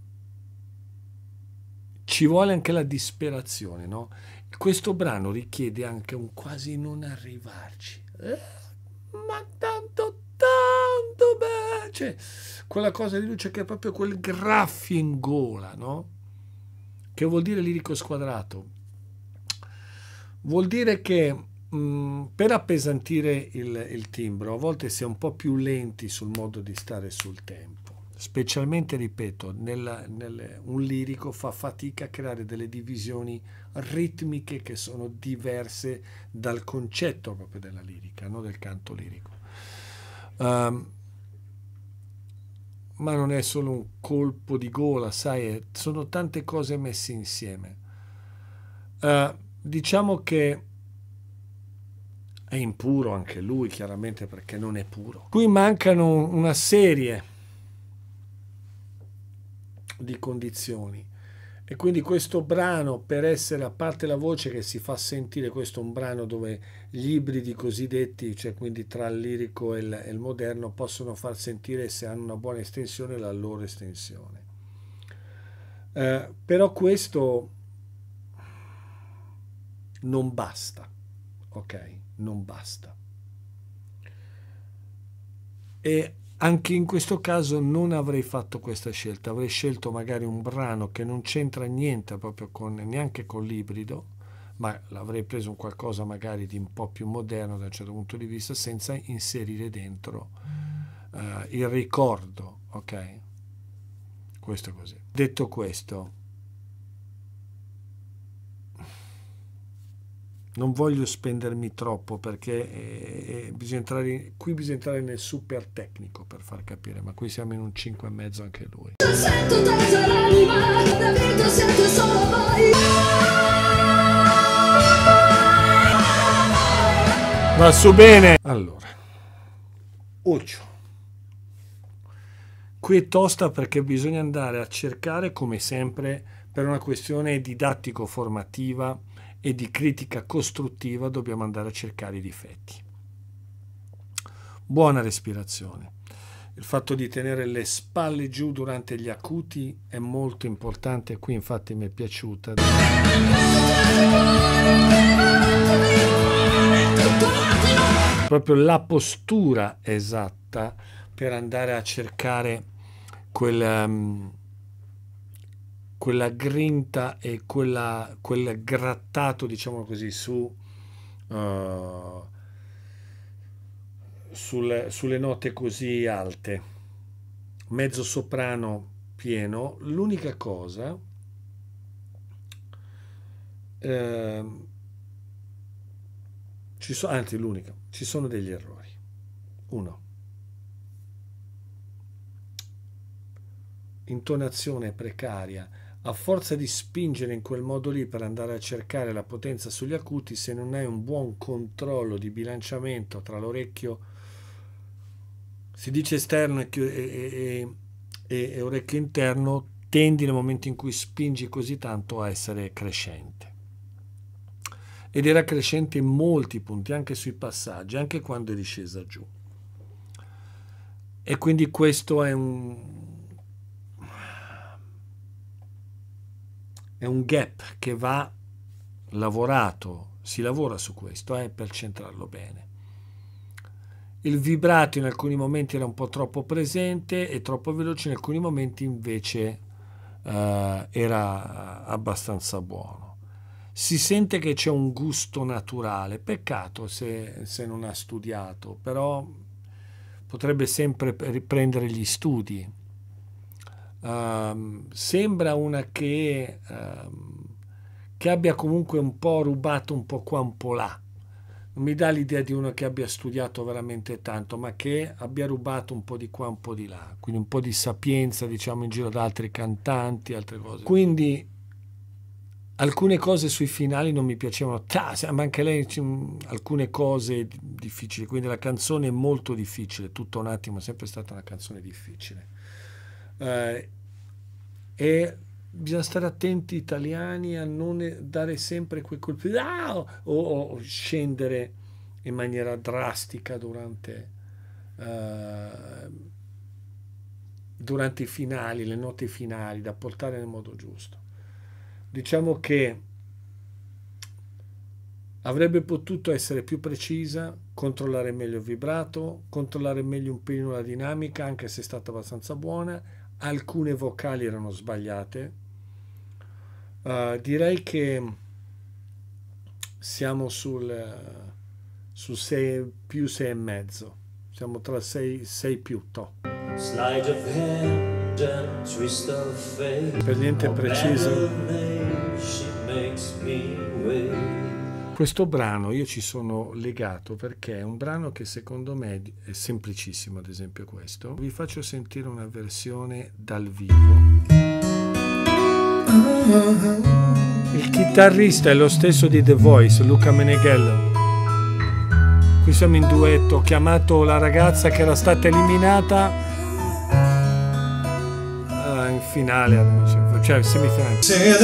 ci vuole anche la disperazione, no? Questo brano richiede anche un quasi non arrivarci. Eh, ma tanto, tanto bene! Cioè, quella cosa di luce che è proprio quel graffio in gola, no? Che vuol dire lirico squadrato? Vuol dire che mh, per appesantire il, il timbro a volte si è un po' più lenti sul modo di stare sul tempo. Specialmente, ripeto, nel, nel, un lirico fa fatica a creare delle divisioni ritmiche che sono diverse dal concetto proprio della lirica, no? Del canto lirico. Um, ma non è solo un colpo di gola, sai, sono tante cose messe insieme. Uh, diciamo che è impuro anche lui, chiaramente, perché non è puro. Qui mancano una serie di condizioni, e quindi questo brano, per essere, a parte la voce che si fa sentire, questo è un brano dove gli ibridi cosiddetti, cioè quindi tra il lirico e il, e il moderno, possono far sentire, se hanno una buona estensione, la loro estensione. Eh, però questo non basta, ok? Non basta. E anche in questo caso non avrei fatto questa scelta, avrei scelto magari un brano che non c'entra niente proprio con, neanche con l'ibrido, ma l'avrei preso un qualcosa magari di un po' più moderno da un certo punto di vista, senza inserire dentro uh, il ricordo, ok? Questo è così. Detto questo, non voglio spendermi troppo, perché eh, bisogna entrare in, qui bisogna entrare nel super tecnico per far capire, ma qui siamo in un cinque e mezzo anche lui. Sento tutta l'anima, la vita sento solo voi. Va su bene. Allora, Ocio. Qui è tosta perché bisogna andare a cercare, come sempre, per una questione didattico-formativa e di critica costruttiva, dobbiamo andare a cercare i difetti. Buona respirazione. Il fatto di tenere le spalle giù durante gli acuti è molto importante. Qui infatti mi è piaciuta. Proprio la postura esatta per andare a cercare quel... Um, quella grinta e quella, quel grattato, diciamo così, su, uh, sulle, sulle note così alte, mezzo soprano pieno. L'unica cosa, eh, ci so, anzi l'unica, ci sono degli errori. Uno, intonazione precaria. A forza di spingere in quel modo lì per andare a cercare la potenza sugli acuti, se non hai un buon controllo di bilanciamento tra l'orecchio, si dice esterno e, e, e, e orecchio interno, tendi nel momento in cui spingi così tanto a essere crescente. Ed era crescente in molti punti, anche sui passaggi, anche quando è discesa giù. E quindi questo è un... è un gap che va lavorato, si lavora su questo eh, per centrarlo bene. Il vibrato in alcuni momenti era un po' troppo presente e troppo veloce, in alcuni momenti invece eh, era abbastanza buono. Si sente che c'è un gusto naturale, peccato se, se non ha studiato, però potrebbe sempre riprendere gli studi. Um, sembra una che, um, che abbia comunque un po' rubato un po' qua un po' là, non mi dà l'idea di uno che abbia studiato veramente tanto, ma che abbia rubato un po' di qua un po' di là, quindi un po' di sapienza, diciamo, in giro da altri cantanti, altre cose. Quindi alcune cose sui finali non mi piacevano, ma anche lei alcune cose difficili, quindi la canzone è molto difficile, tutto un attimo, è sempre stata una canzone difficile. Uh, e bisogna stare attenti italiani a non dare sempre quei colpi ah! o, o scendere in maniera drastica durante, uh, durante i finali, le note finali, da portare nel modo giusto. Diciamo che avrebbe potuto essere più precisa, controllare meglio il vibrato, controllare meglio un pelino la dinamica, anche se è stata abbastanza buona. Alcune vocali erano sbagliate. Uh, direi che siamo sul, su sei più sei e mezzo. Siamo tra sei, sei più to. Slide of hand and twist of fate. Per niente preciso. Questo brano io ci sono legato perché è un brano che secondo me è semplicissimo, ad esempio questo. Vi faccio sentire una versione dal vivo. Il chitarrista è lo stesso di The Voice, Luca Meneghello. Qui siamo in duetto, ho chiamato la ragazza che era stata eliminata uh, in finale, cioè semifinale.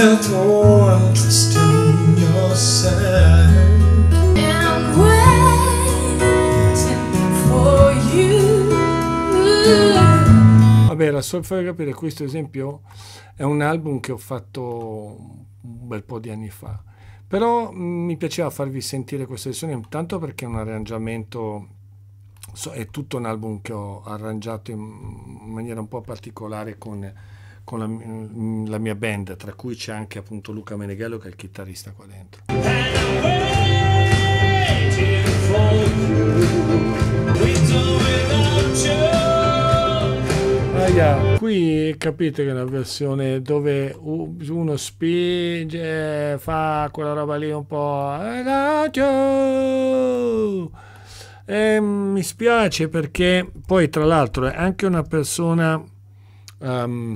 Vabbè, era solo per capire, questo esempio è un album che ho fatto un bel po' di anni fa, però mh, mi piaceva farvi sentire questa versione, intanto perché è un arrangiamento, so, è tutto un album che ho arrangiato in, in maniera un po' particolare con, con la, la mia band, tra cui c'è anche appunto Luca Meneghello che è il chitarrista qua dentro. Ah, yeah. Qui capite che è una versione dove uno spinge, fa quella roba lì un po', e mi spiace perché poi tra l'altro è anche una persona um,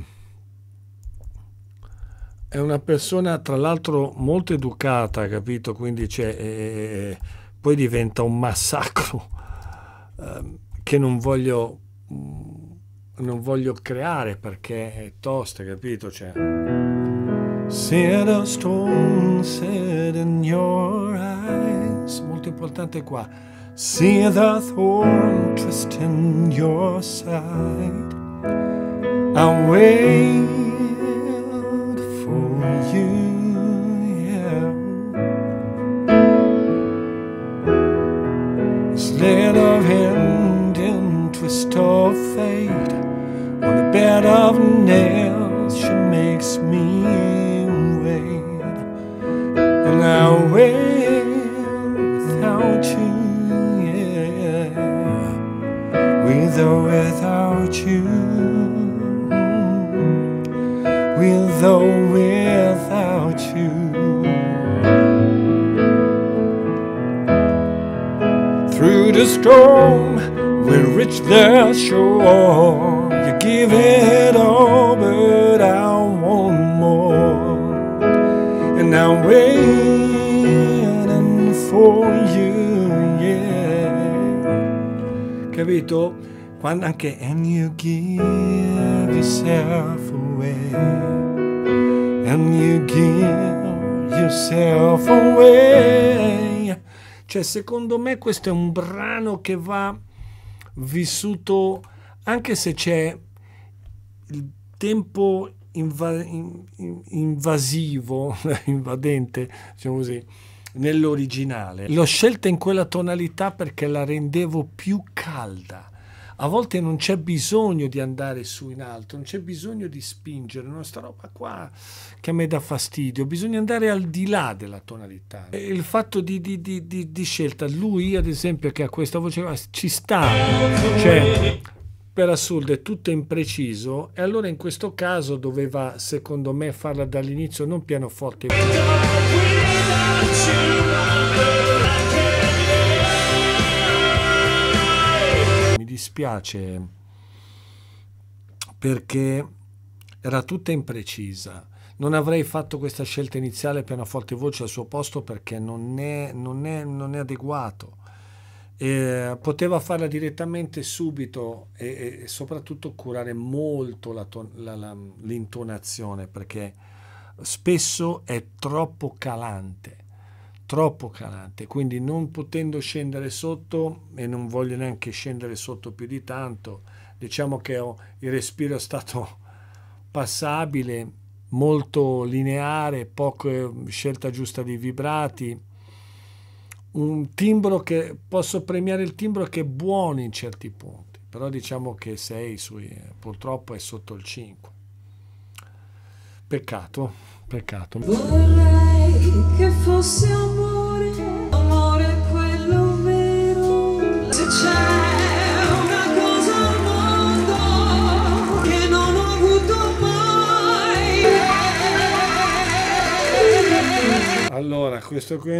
è una persona tra l'altro molto educata, capito? Quindi c'è eh, poi diventa un massacro eh, che non voglio non voglio creare perché è tosta, capito? Cioè, see the stone set in your eyes, molto importante qua, see the thorn twist in your side, I wait for you, yeah. Sleight of hand and twist of fate, on the bed of nails she makes me wait, and I wait without you, yeah, with or without you, with or without you. Through the storm we'll reach the shore, you give it all but I want more, and I'm waiting for you, yeah. Capito? Quando anche and you give yourself away, and you give yourself away. Cioè, secondo me questo è un brano che va vissuto, anche se c'è il tempo inva invasivo, invadente, diciamo così, nell'originale. L'ho scelta in quella tonalità perché la rendevo più calda. A volte non c'è bisogno di andare su in alto, non c'è bisogno di spingere, no? Sta roba qua che a me dà fastidio, bisogna andare al di là della tonalità. E il fatto di, di, di, di, di scelta, lui ad esempio che ha questa voce ci sta, cioè per assurdo è tutto impreciso, e allora in questo caso doveva secondo me farla dall'inizio, non pianoforte. Mi dispiace perché era tutta imprecisa. Non avrei fatto questa scelta iniziale pianoforte e voce al suo posto perché non è, non è, non è adeguato. Eh, poteva farla direttamente subito e, e soprattutto curare molto la ton- la- la- l'intonazione, perché spesso è troppo calante, troppo calante, quindi non potendo scendere sotto, e non voglio neanche scendere sotto più di tanto, diciamo che ho, il respiro è stato passabile, molto lineare, poca scelta giusta di vibrati, un timbro che posso premiare, il timbro che è buono in certi punti, però diciamo che sei sui, purtroppo è sotto il cinque. Peccato, peccato. Vorrei che fosse amore, amore quello vero. Se c'è una cosa al mondo che non ho avuto mai. Allora, questo qui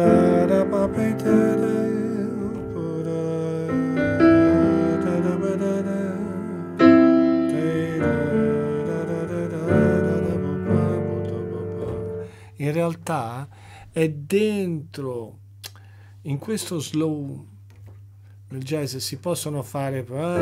in realtà è dentro, in questo slow del jazz si possono fare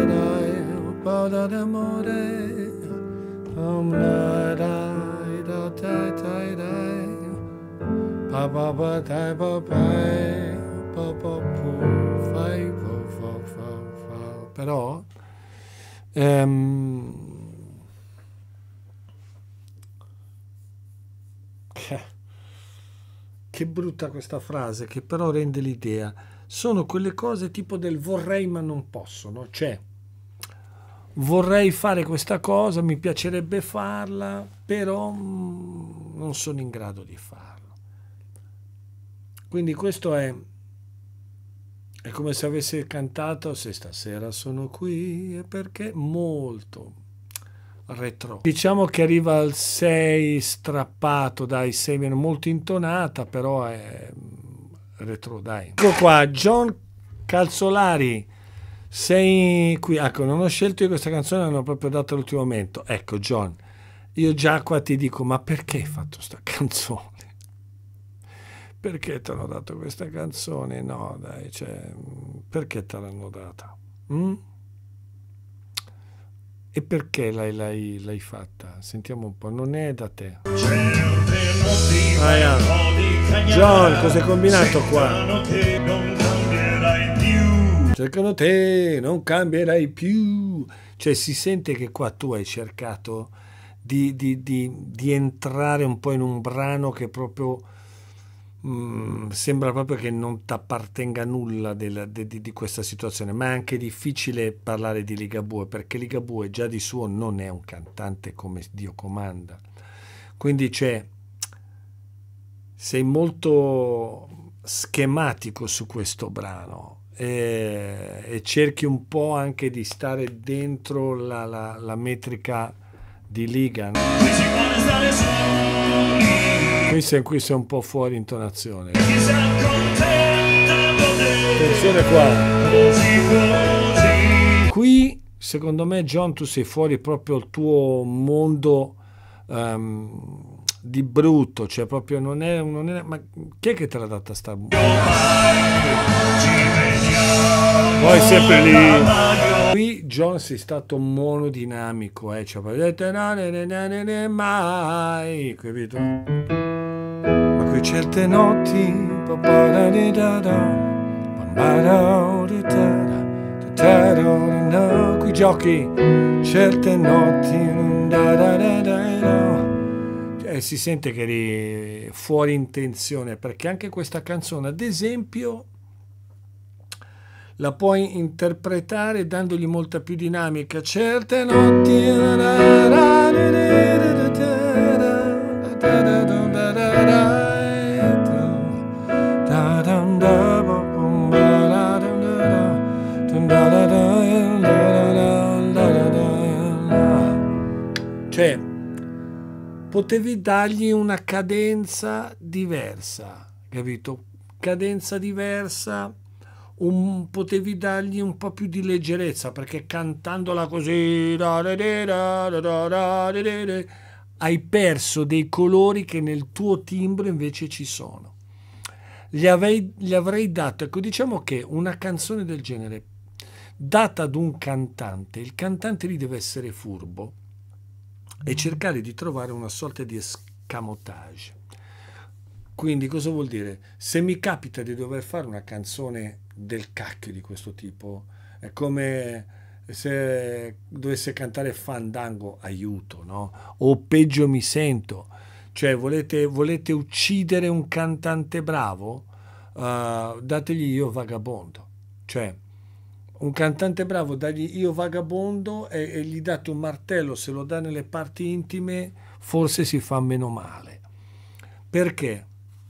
però ehm, che brutta questa frase, che però rende l'idea. Sono quelle cose tipo del vorrei ma non posso, no? Cioè, vorrei fare questa cosa, mi piacerebbe farla, però mm, non sono in grado di farlo. Quindi questo è, è come se avesse cantato Se stasera sono qui, è perché molto retro. Diciamo che arriva al sei strappato, dai, sei meno, molto intonata, però è retro, dai. Ecco qua, John Calzolari, sei qui. Ecco, non ho scelto io questa canzone, l'hanno proprio data all'ultimo momento. Ecco, John, io già qua ti dico, ma perché hai fatto sta canzone? Perché ti hanno dato questa canzone? No, dai, cioè, perché te l'hanno data? Mm? E perché l'hai, l'hai, l'hai fatta? Sentiamo un po', non è da te. Ah, yeah. John, cosa hai combinato qua? Cercano te, non cambierai più. Cioè si sente che qua tu hai cercato di, di, di, di entrare un po' in un brano che proprio Mm, sembra proprio che non ti appartenga nulla del, de, di, di questa situazione, ma è anche difficile parlare di Ligabue, perché Ligabue già di suo non è un cantante come Dio comanda, quindi c'è, sei molto schematico su questo brano e, e cerchi un po' anche di stare dentro la, la, la metrica di Liga, no? Qui sei, qui sei un po' fuori intonazione. Attenzione qua. Qui, secondo me, John, tu sei fuori proprio il tuo mondo um, di brutto, cioè proprio non è, non è... Ma chi è che te l'ha data sta... Poi sempre lì. Qui John sei stato monodinamico, eh, cioè mai, capito? Ma qui certe notti qui giochi certe notti e si sente che eri fuori intenzione, perché anche questa canzone ad esempio la puoi interpretare dandogli molta più dinamica. Certe notti cioè potevi dargli una cadenza diversa, capito? Cadenza diversa, un, potevi dargli un po' più di leggerezza, perché cantandola così hai perso dei colori che nel tuo timbro invece ci sono. gli avrei, gli avrei dato, ecco, diciamo che una canzone del genere data ad un cantante, il cantante lì deve essere furbo e cercare di trovare una sorta di escamotage. Quindi cosa vuol dire? Se mi capita di dover fare una canzone del cacchio di questo tipo, è come se dovesse cantare Fandango, aiuto, no? O Peggio mi sento. Cioè, volete, volete uccidere un cantante bravo? Uh, dategli Io Vagabondo. Cioè, un cantante bravo, dagli Io Vagabondo e, e gli date un martello, se lo dà nelle parti intime, forse si fa meno male. Perché?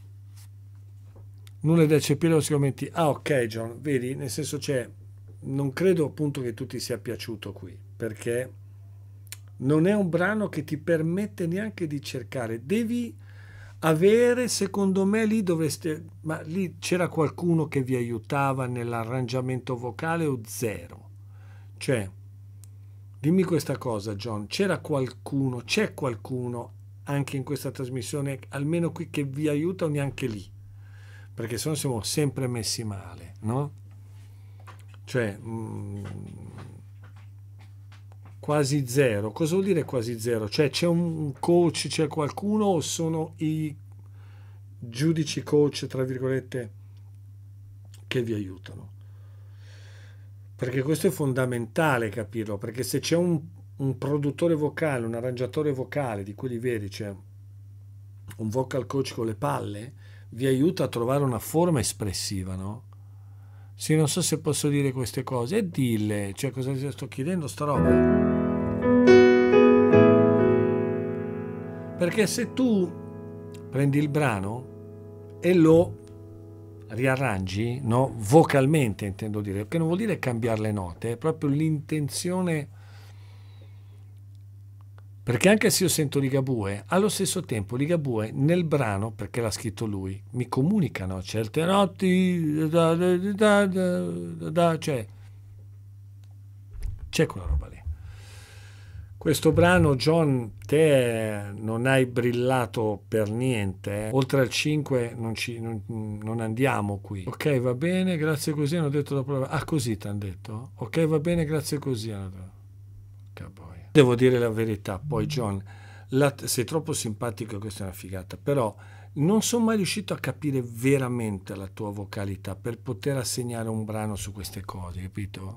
Nulla da eccepire sicuramente. Ah, ok, John, vedi, nel senso c'è, non credo appunto che tu ti sia piaciuto qui, perché non è un brano che ti permette neanche di cercare, devi avere, secondo me, lì dovreste, ma lì c'era qualcuno che vi aiutava nell'arrangiamento vocale o zero? Cioè, dimmi questa cosa, John, c'era qualcuno, c'è qualcuno anche in questa trasmissione, almeno qui, che vi aiuta o neanche lì? Perché sennò siamo sempre messi male, no? Cioè, mh, quasi zero. Cosa vuol dire quasi zero? Cioè, c'è un coach, c'è qualcuno, o sono i giudici coach, tra virgolette, che vi aiutano? Perché questo è fondamentale capirlo, perché se c'è un, un produttore vocale, un arrangiatore vocale di quelli veri, c'è un vocal coach con le palle, vi aiuta a trovare una forma espressiva, no? Sì, non so se posso dire queste cose, e dille, cioè cosa ti sto chiedendo sta roba? Perché se tu prendi il brano e lo riarrangi, no? Vocalmente intendo dire, che non vuol dire cambiare le note, è proprio l'intenzione. Perché anche se io sento Ligabue, allo stesso tempo Ligabue nel brano, perché l'ha scritto lui, mi comunicano certe notti, da, da, da, da, da, cioè c'è quella roba lì. Questo brano, John, te non hai brillato per niente, eh? Oltre al cinque non, ci, non, non andiamo qui. Ok, va bene, grazie così, hanno detto dopo. Ah, così ti hanno detto? Ok, va bene, grazie così. Hanno detto. Okay, devo dire la verità, poi John, la, sei troppo simpatico, questa è una figata, però non sono mai riuscito a capire veramente la tua vocalità per poter assegnare un brano su queste cose, capito?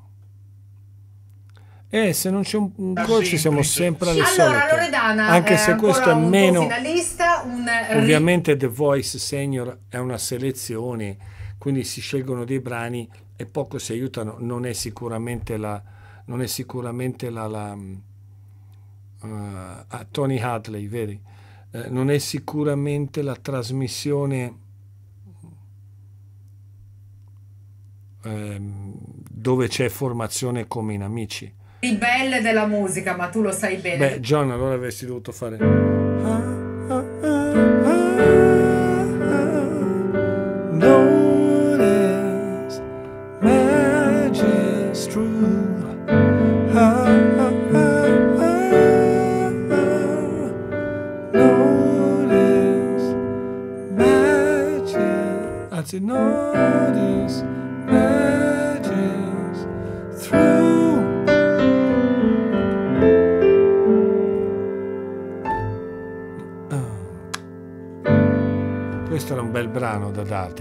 E se non c'è un, un coach siamo sempre alle solite. Allora, Loredana, anche se questo è meno finalista, un... ovviamente The Voice Senior è una selezione, quindi si scelgono dei brani e poco si aiutano, non è sicuramente la non è sicuramente la, la uh, uh, Tony Hadley, vedi? Uh, non è sicuramente la trasmissione um, dove c'è formazione come in Amici. Belle della musica, ma tu lo sai bene. Beh, John, allora avresti dovuto fare Notice magic's true. Anzi, notice magic's through. Oh. Questo era un bel brano da darti.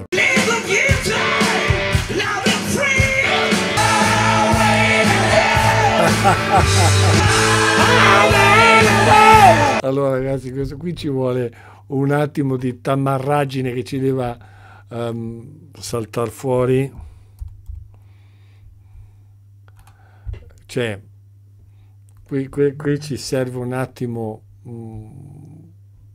Allora ragazzi, questo qui ci vuole un attimo di tamarraggine che ci deve um, saltare fuori, cioè qui, qui, qui ci serve un attimo um,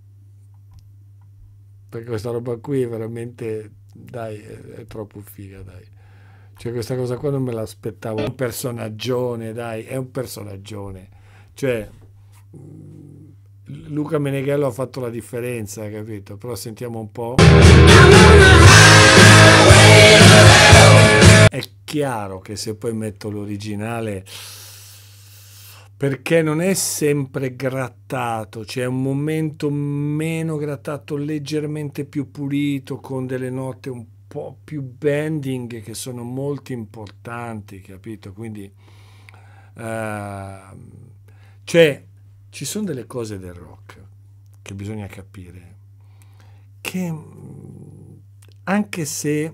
perché questa roba qui è veramente, dai, è, è troppo figa, dai. Cioè questa cosa qua non me l'aspettavo. È un personaggione, dai, è un personaggione. Cioè, Luca Meneghello ha fatto la differenza, capito? Però sentiamo un po'. È chiaro che se poi metto l'originale perché non è sempre grattato, c'è un momento meno grattato, leggermente più pulito, con delle note un po' più bending che sono molto importanti, capito? Quindi uh, cioè ci sono delle cose del rock che bisogna capire, che anche se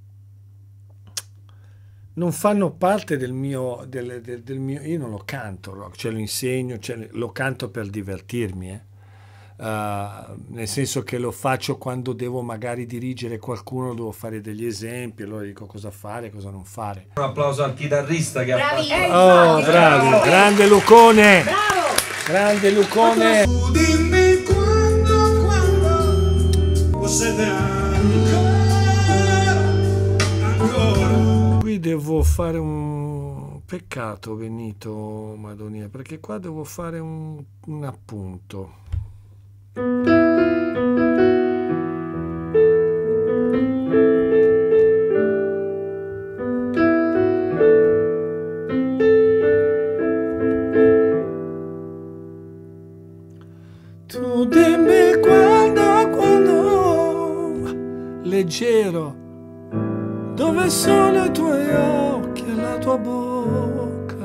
non fanno parte del mio, del, del, del mio, io non lo canto rock, cioè lo insegno, cioè lo canto per divertirmi, eh. Uh, nel senso che lo faccio quando devo magari dirigere qualcuno, devo fare degli esempi, allora dico cosa fare, cosa non fare. Un applauso al chitarrista che Bravi. ha fatto. Oh, bravi, grande Lucone, Bravo! grande Lucone. Tu dimmi quando, quando possede ancora, ancora. Qui devo fare un peccato, Benito Madonia, perché qua devo fare un, un appunto. Tu dimmi quando, quando, leggero, dove sono i tuoi occhi e la tua bocca?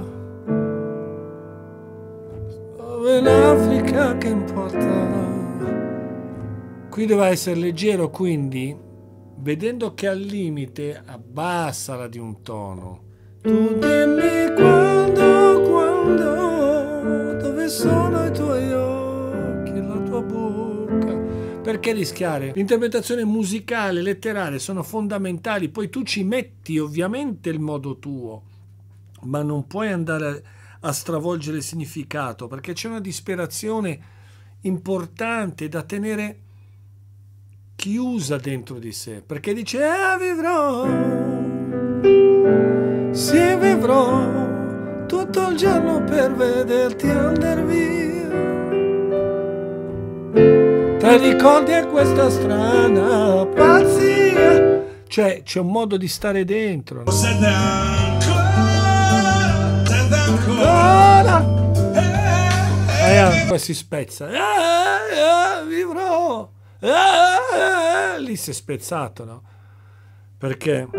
Dove in Africa che importa? Qui deve essere leggero, quindi vedendo che al limite abbassala di un tono. Tu dimmi quando, quando, dove sono i tuoi occhi e la tua bocca? Perché rischiare? L'interpretazione musicale, letteraria sono fondamentali, poi tu ci metti ovviamente il modo tuo, ma non puoi andare a stravolgere il significato, perché c'è una disperazione importante da tenere chiusa dentro di sé, perché dice eh, vivrò, sì vivrò tutto il giorno per vederti andar via, te ricordi a questa strana pazzia, cioè c'è un modo di stare dentro, no? Possede ancora, possede ancora. Eh, poi si spezza, eh, eh, vivrò, eh, eh, lì si è spezzato, no? Perché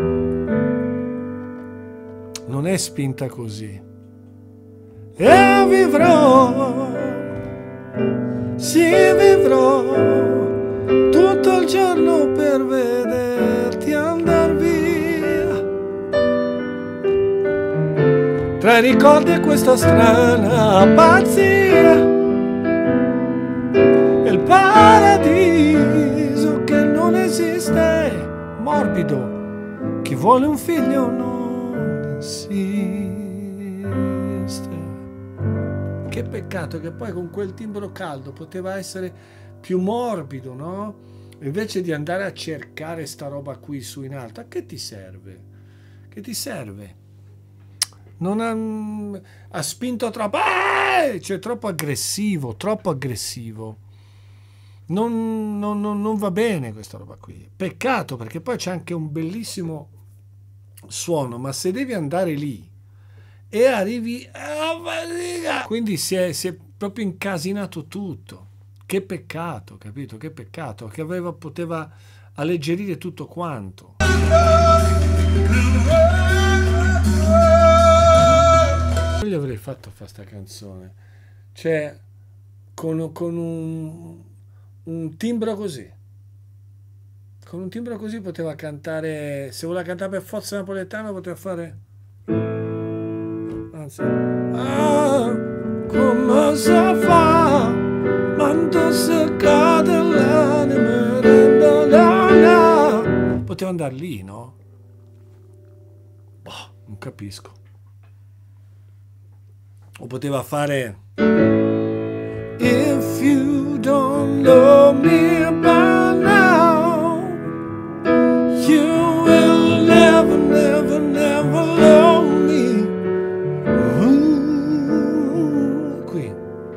non è spinta così. E vivrò, sì vivrò tutto il giorno per vederti andar via, tra i ricordi e questa strana pazzia, e il paradiso che non esiste, morbido, chi vuole un figlio non insiste. Che peccato che poi con quel timbro caldo poteva essere più morbido, no? Invece di andare a cercare sta roba qui su in alto, a che ti serve? Che ti serve? Non ha, ha spinto troppo, eh! Cioè troppo aggressivo, troppo aggressivo. Non, non, non, non va bene questa roba qui. Peccato, perché poi c'è anche un bellissimo suono, ma se devi andare lì e arrivi a fatica, quindi si è, si è proprio incasinato tutto. Che peccato, capito? Che peccato, che aveva, poteva alleggerire tutto quanto. Non gli avrei fatto fare sta canzone, cioè con, con un, un timbro così, con un timbro così poteva cantare, se voleva cantare per forza napoletano poteva fare, anzi, ah, come si fa quando si cade l'anima, poteva andare lì, no? Boh, non capisco. O poteva fare If you don't know me by now, you will never, never, never know me. Ooh, qui.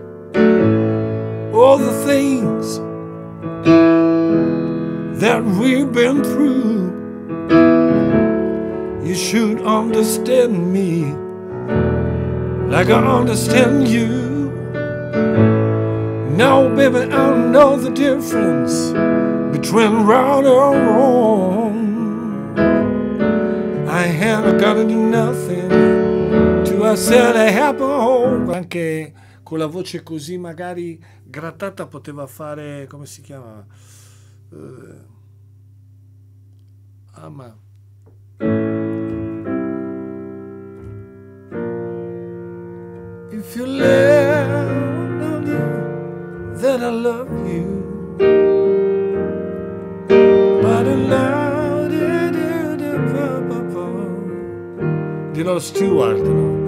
All the things that we've been through, you should understand me. like I understand you. No, baby, I don't know the difference between right or wrong. I haven't got to do nothing to I said I happen home. Anche con la voce così magari grattata poteva fare, come si chiama? Uh, ah, ma if you let know that I love you, but allowed di Rod Stewart, no?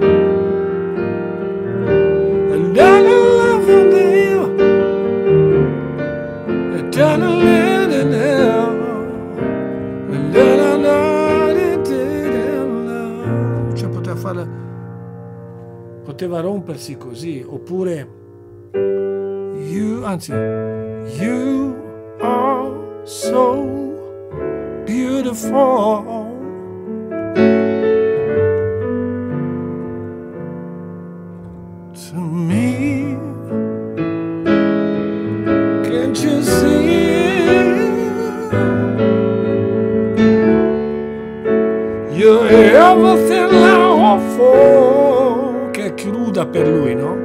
And I love you, and I let it out, and then I know it didn't. Cioè poteva farla, poteva rompersi così, oppure you, anzi, you are so beautiful. To me, can't you see? You're everything I hope for. Che è cruda per lui, no?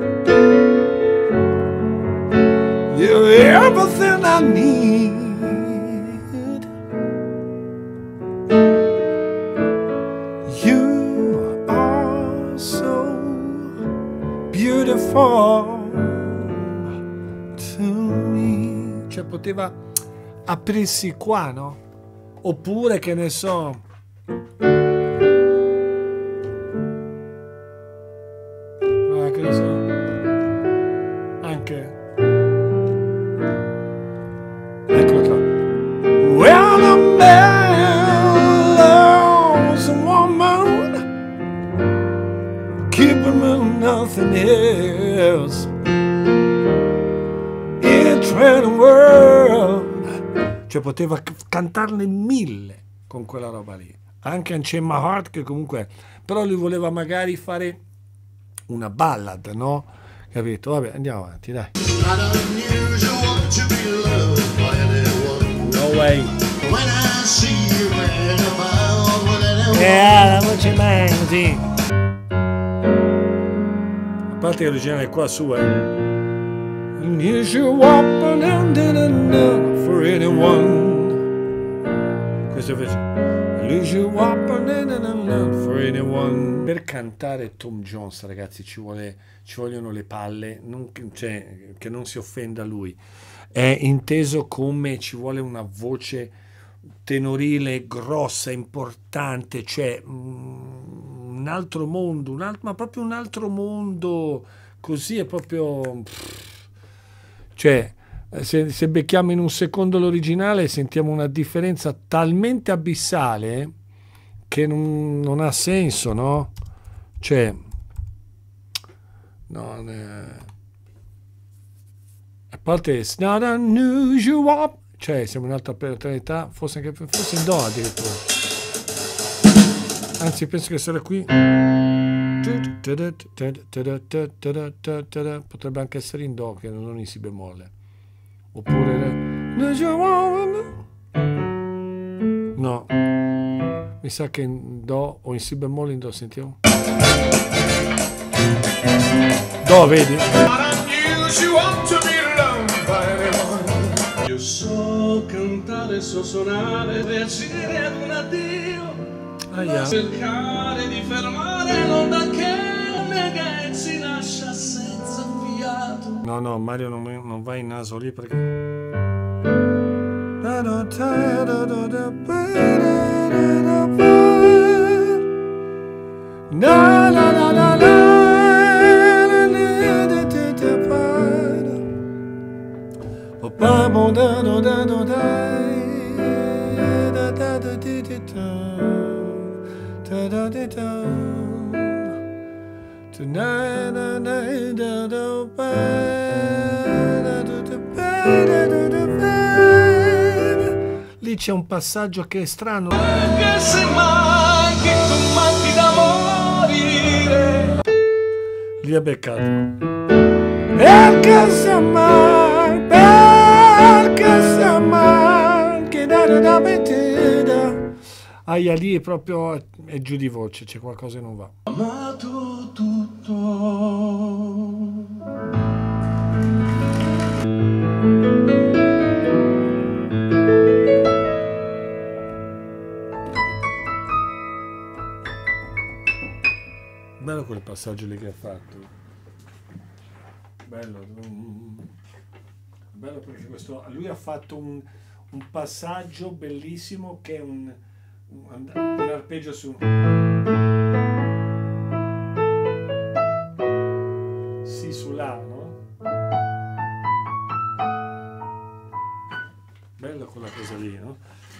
You're everything I need. You are so beautiful to me. Cioè poteva aprirsi qua, no? Oppure, che ne so, ah, che ne so, anche eccolo qua. Well, a man loves a woman, keep him in nothing else. It's a world. Cioè poteva cantarne mille con quella roba lì. Anche Unchain My Heart, che comunque, però lui voleva magari fare una ballad, no? Capito? Vabbè, andiamo avanti, dai. No way. Eh, la voce mai così. A parte che l'originale è qua su, eh. For anyone. Questo invece. For anyone. Per cantare Tom Jones, ragazzi, ci, vuole, ci vogliono le palle, non, cioè, che non si offenda lui. È inteso come ci vuole una voce tenorile, grossa, importante, cioè mm, un altro mondo, un altro, ma proprio un altro mondo, così è proprio... Cioè, se, se becchiamo in un secondo l'originale sentiamo una differenza talmente abissale che non, non ha senso, no? Cioè, no, eh, a parte it's not unusual, cioè siamo in alta età, forse anche forse in do addirittura, anzi penso che sarà qui, potrebbe anche essere in do, che non in si bemolle, oppure no, mi sa che in do o in si bemolle, in do, sentiamo, do, vedi? Io so cantare, so suonare, reagire ad un addio, Aia. cercare di fermare l'onda che nega e ci lascia senza fiato. No, no, Mario non, non va in naso lì perché... Na, na, na, na, na. Lì c'è un passaggio che è strano. Anche se manchi, tu manchi da morire. Lì ha beccato. Perché siamo mai, perché siamo mai, che da da da. Aia, lì è proprio, è giù di voce, c'è qualcosa che non va. Amato tutto. Bello quel passaggio lì che ha fatto. Bello, bello perché questo, lui ha fatto un, un passaggio bellissimo che è un, un, un arpeggio su si su la, no? Bella quella cosa lì, no?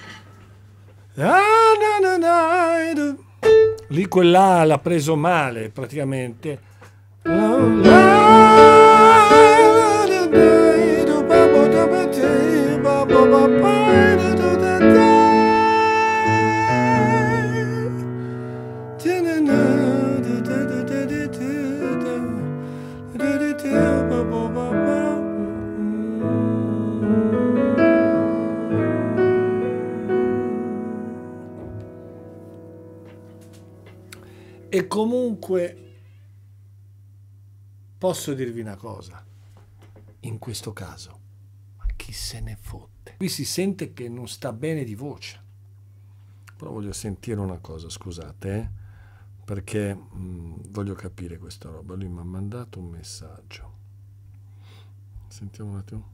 Lì quella l'ha preso male praticamente. E comunque posso dirvi una cosa, in questo caso, ma chi se ne fotte? Qui si sente che non sta bene di voce. Però voglio sentire una cosa, scusate, eh? Perché mh, voglio capire questa roba. Lui mi ha mandato un messaggio. Sentiamo un attimo.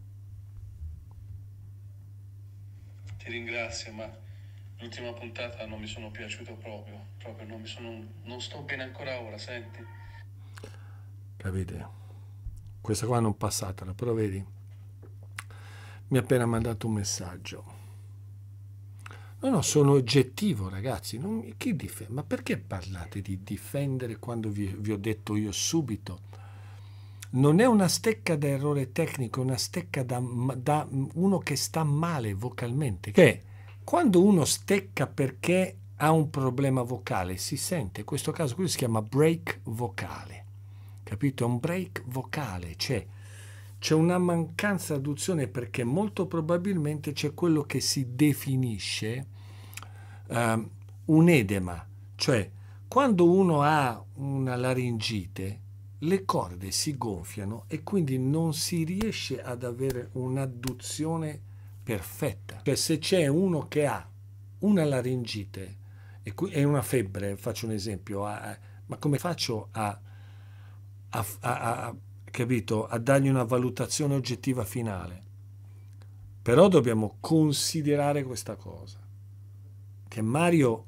Ti ringrazio, ma l'ultima puntata non mi sono piaciuto proprio. Proprio non mi sono. Non sto bene ancora ora, senti? Capite? Questa qua non passatela, però vedi, mi ha appena mandato un messaggio. No, no, sono oggettivo, ragazzi. Non, chi difende? Ma perché parlate di difendere quando vi, vi ho detto io subito? Non è una stecca da errore tecnico, è una stecca da, da uno che sta male vocalmente. Che quando uno stecca perché ha un problema vocale, si sente. In questo caso qui si chiama break vocale. Capito? È un break vocale, c'è, c'è una mancanza di adduzione perché molto probabilmente c'è quello che si definisce uh, un edema, cioè quando uno ha una laringite le corde si gonfiano e quindi non si riesce ad avere un'adduzione perfetta. Cioè se c'è uno che ha una laringite e, e una febbre, faccio un esempio, a, ma come faccio a A, a, a, capito, a dargli una valutazione oggettiva finale? Però dobbiamo considerare questa cosa, che Mario,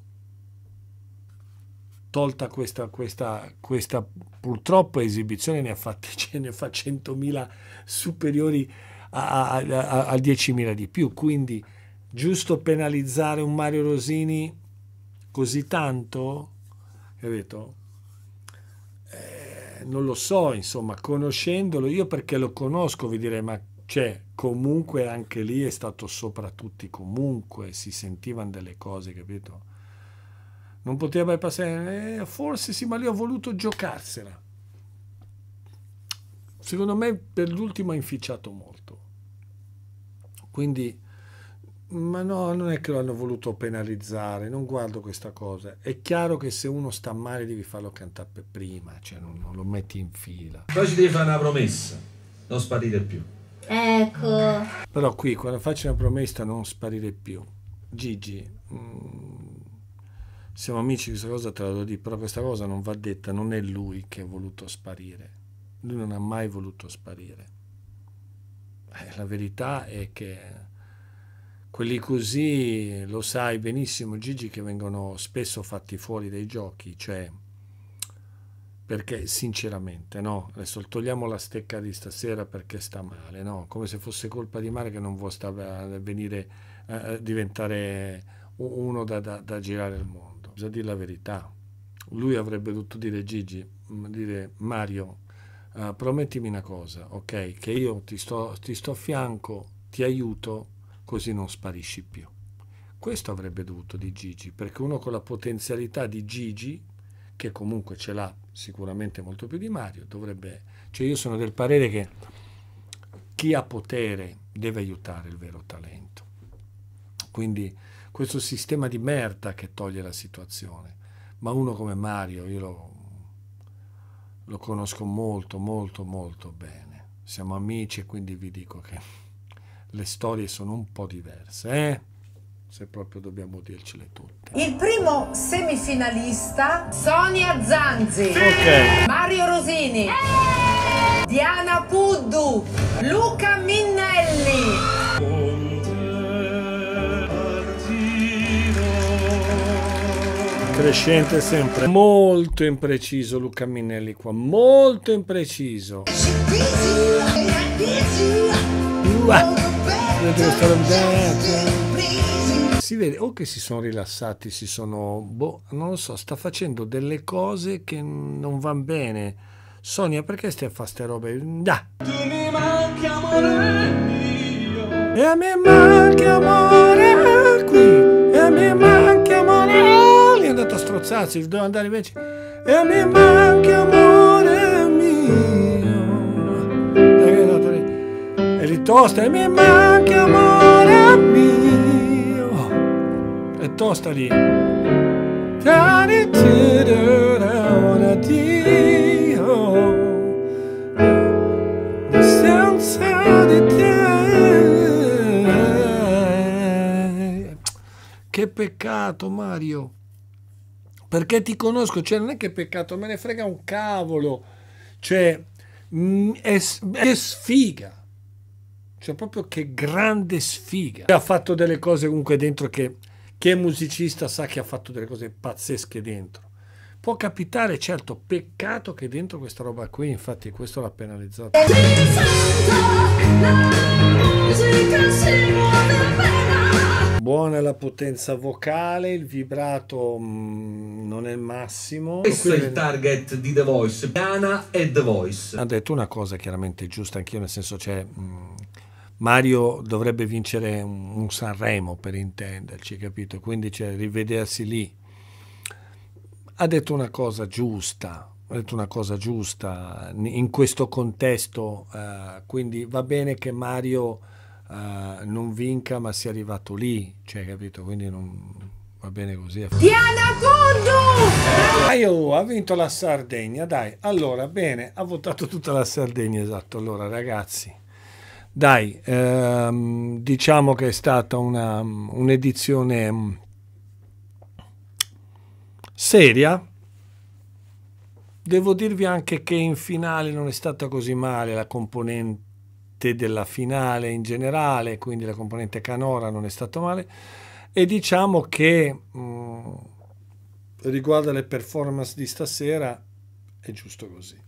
tolta questa, questa, questa purtroppo esibizione, ne ha fatte, ce ne fa centomila superiori a, a, a, a diecimila di più, quindi giusto penalizzare un Mario Rosini così tanto, capito? Non lo so, insomma, conoscendolo, io perché lo conosco vi direi, ma c'è, comunque anche lì è stato sopra tutti, comunque si sentivano delle cose, capito? Non poteva passare, eh, forse sì, ma lì ho voluto giocarsela. Secondo me per l'ultimo ha inficiato molto. Quindi, ma no, non è che lo hanno voluto penalizzare, non guardo questa cosa. È chiaro che se uno sta male devi farlo cantare per prima, cioè non, non lo metti in fila. Poi ci devi fare una promessa, non sparire più. Ecco. Però qui, quando faccio una promessa, non sparire più. Gigi, mh, siamo amici, questa cosa te la devo dire, però questa cosa non va detta, non è lui che ha voluto sparire. Lui non ha mai voluto sparire. Eh, la verità è che quelli così, lo sai benissimo Gigi, che vengono spesso fatti fuori dai giochi, cioè, perché sinceramente, no, adesso togliamo la stecca di stasera perché sta male, no, come se fosse colpa di Mario che non vuole stare, venire a eh, diventare uno da, da, da girare il mondo. Bisogna dire la verità. Lui avrebbe dovuto dire, Gigi, dire Mario, uh, promettimi una cosa, ok, che io ti sto, ti sto a fianco, ti aiuto, così non sparisci più. Questo avrebbe dovuto di Gigi, perché uno con la potenzialità di Gigi, che comunque ce l'ha sicuramente molto più di Mario, dovrebbe, cioè io sono del parere che chi ha potere deve aiutare il vero talento. Quindi questo sistema di merda che toglie la situazione, ma uno come Mario io lo, lo conosco molto molto molto bene, siamo amici e quindi vi dico che le storie sono un po' diverse, eh? Se proprio dobbiamo dircele tutte. Il primo semifinalista, Sonia Zanzi, Ok. Mario Rosini, Diana Puddu, Luca Minnelli. Crescente sempre. Molto impreciso Luca Minnelli qua, molto impreciso. Uah. Si vede o che si sono rilassati, si sono, boh, non lo so, sta facendo delle cose che non vanno bene. Sonia, perché stai a fare ste robe? Da. Tu mi manchi amore mio. E a me manca amore qui. E a me manca amore. Lì è andato a strozzarsi, devo andare invece. E a me manca amore mio. E è andato lì. E ritosta, e mi manca amore mio. E tosta lì. Senza di te. Che peccato, Mario. Perché ti conosco, cioè non è che peccato, me ne frega un cavolo. Cioè, è, è sfiga. Cioè proprio che grande sfiga. Ha fatto delle cose comunque dentro che chi è musicista sa che ha fatto delle cose pazzesche dentro. Può capitare, certo, peccato che dentro questa roba qui, infatti questo l'ha penalizzato. Buona la potenza vocale, il vibrato mh, non è il massimo. Questo è il target di The Voice, Diana e The Voice. Ha detto una cosa chiaramente giusta anch'io, nel senso c'è... Mario dovrebbe vincere un, un Sanremo, per intenderci, capito? Quindi c'è rivedersi lì. Ha detto una cosa giusta, ha detto una cosa giusta in questo contesto, uh, quindi va bene che Mario uh, non vinca ma sia arrivato lì, cioè, capito? Quindi non va bene così. Diana Puddu! Aio, ha vinto la Sardegna, dai. Allora, bene, ha votato tutta la Sardegna, esatto. Allora, ragazzi, dai, ehm, diciamo che è stata una, un'edizione seria. Devo dirvi anche che in finale non è stata così male la componente della finale in generale, quindi la componente canora non è stata male, e diciamo che mh, riguardo alle performance di stasera è giusto così.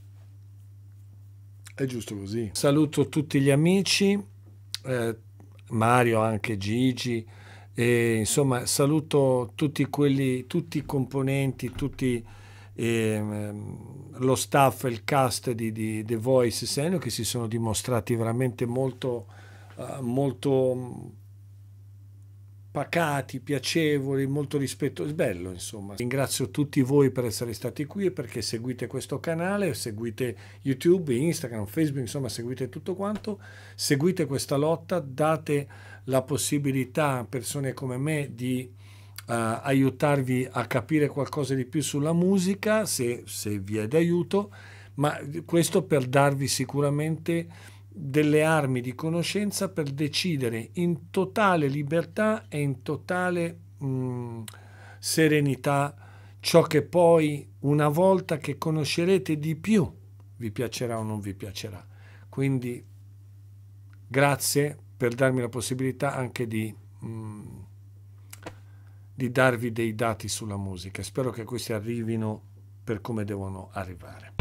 È giusto così. Saluto tutti gli amici, eh, Mario, anche Gigi, e insomma saluto tutti quelli, tutti i componenti, tutti eh, lo staff, il cast di, di The Voice Senior, che si sono dimostrati veramente molto, uh, molto pacati, piacevoli, molto rispettosi, bello insomma. Ringrazio tutti voi per essere stati qui e perché seguite questo canale, seguite YouTube, Instagram, Facebook, insomma seguite tutto quanto, seguite questa lotta, date la possibilità a persone come me di uh, aiutarvi a capire qualcosa di più sulla musica, se, se vi è d'aiuto, ma questo per darvi sicuramente delle armi di conoscenza per decidere in totale libertà e in totale mh, serenità ciò che poi, una volta che conoscerete di più, vi piacerà o non vi piacerà. Quindi grazie per darmi la possibilità anche di, mh, di darvi dei dati sulla musica. Spero che questi arrivino per come devono arrivare.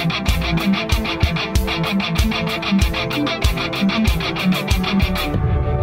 Thank you.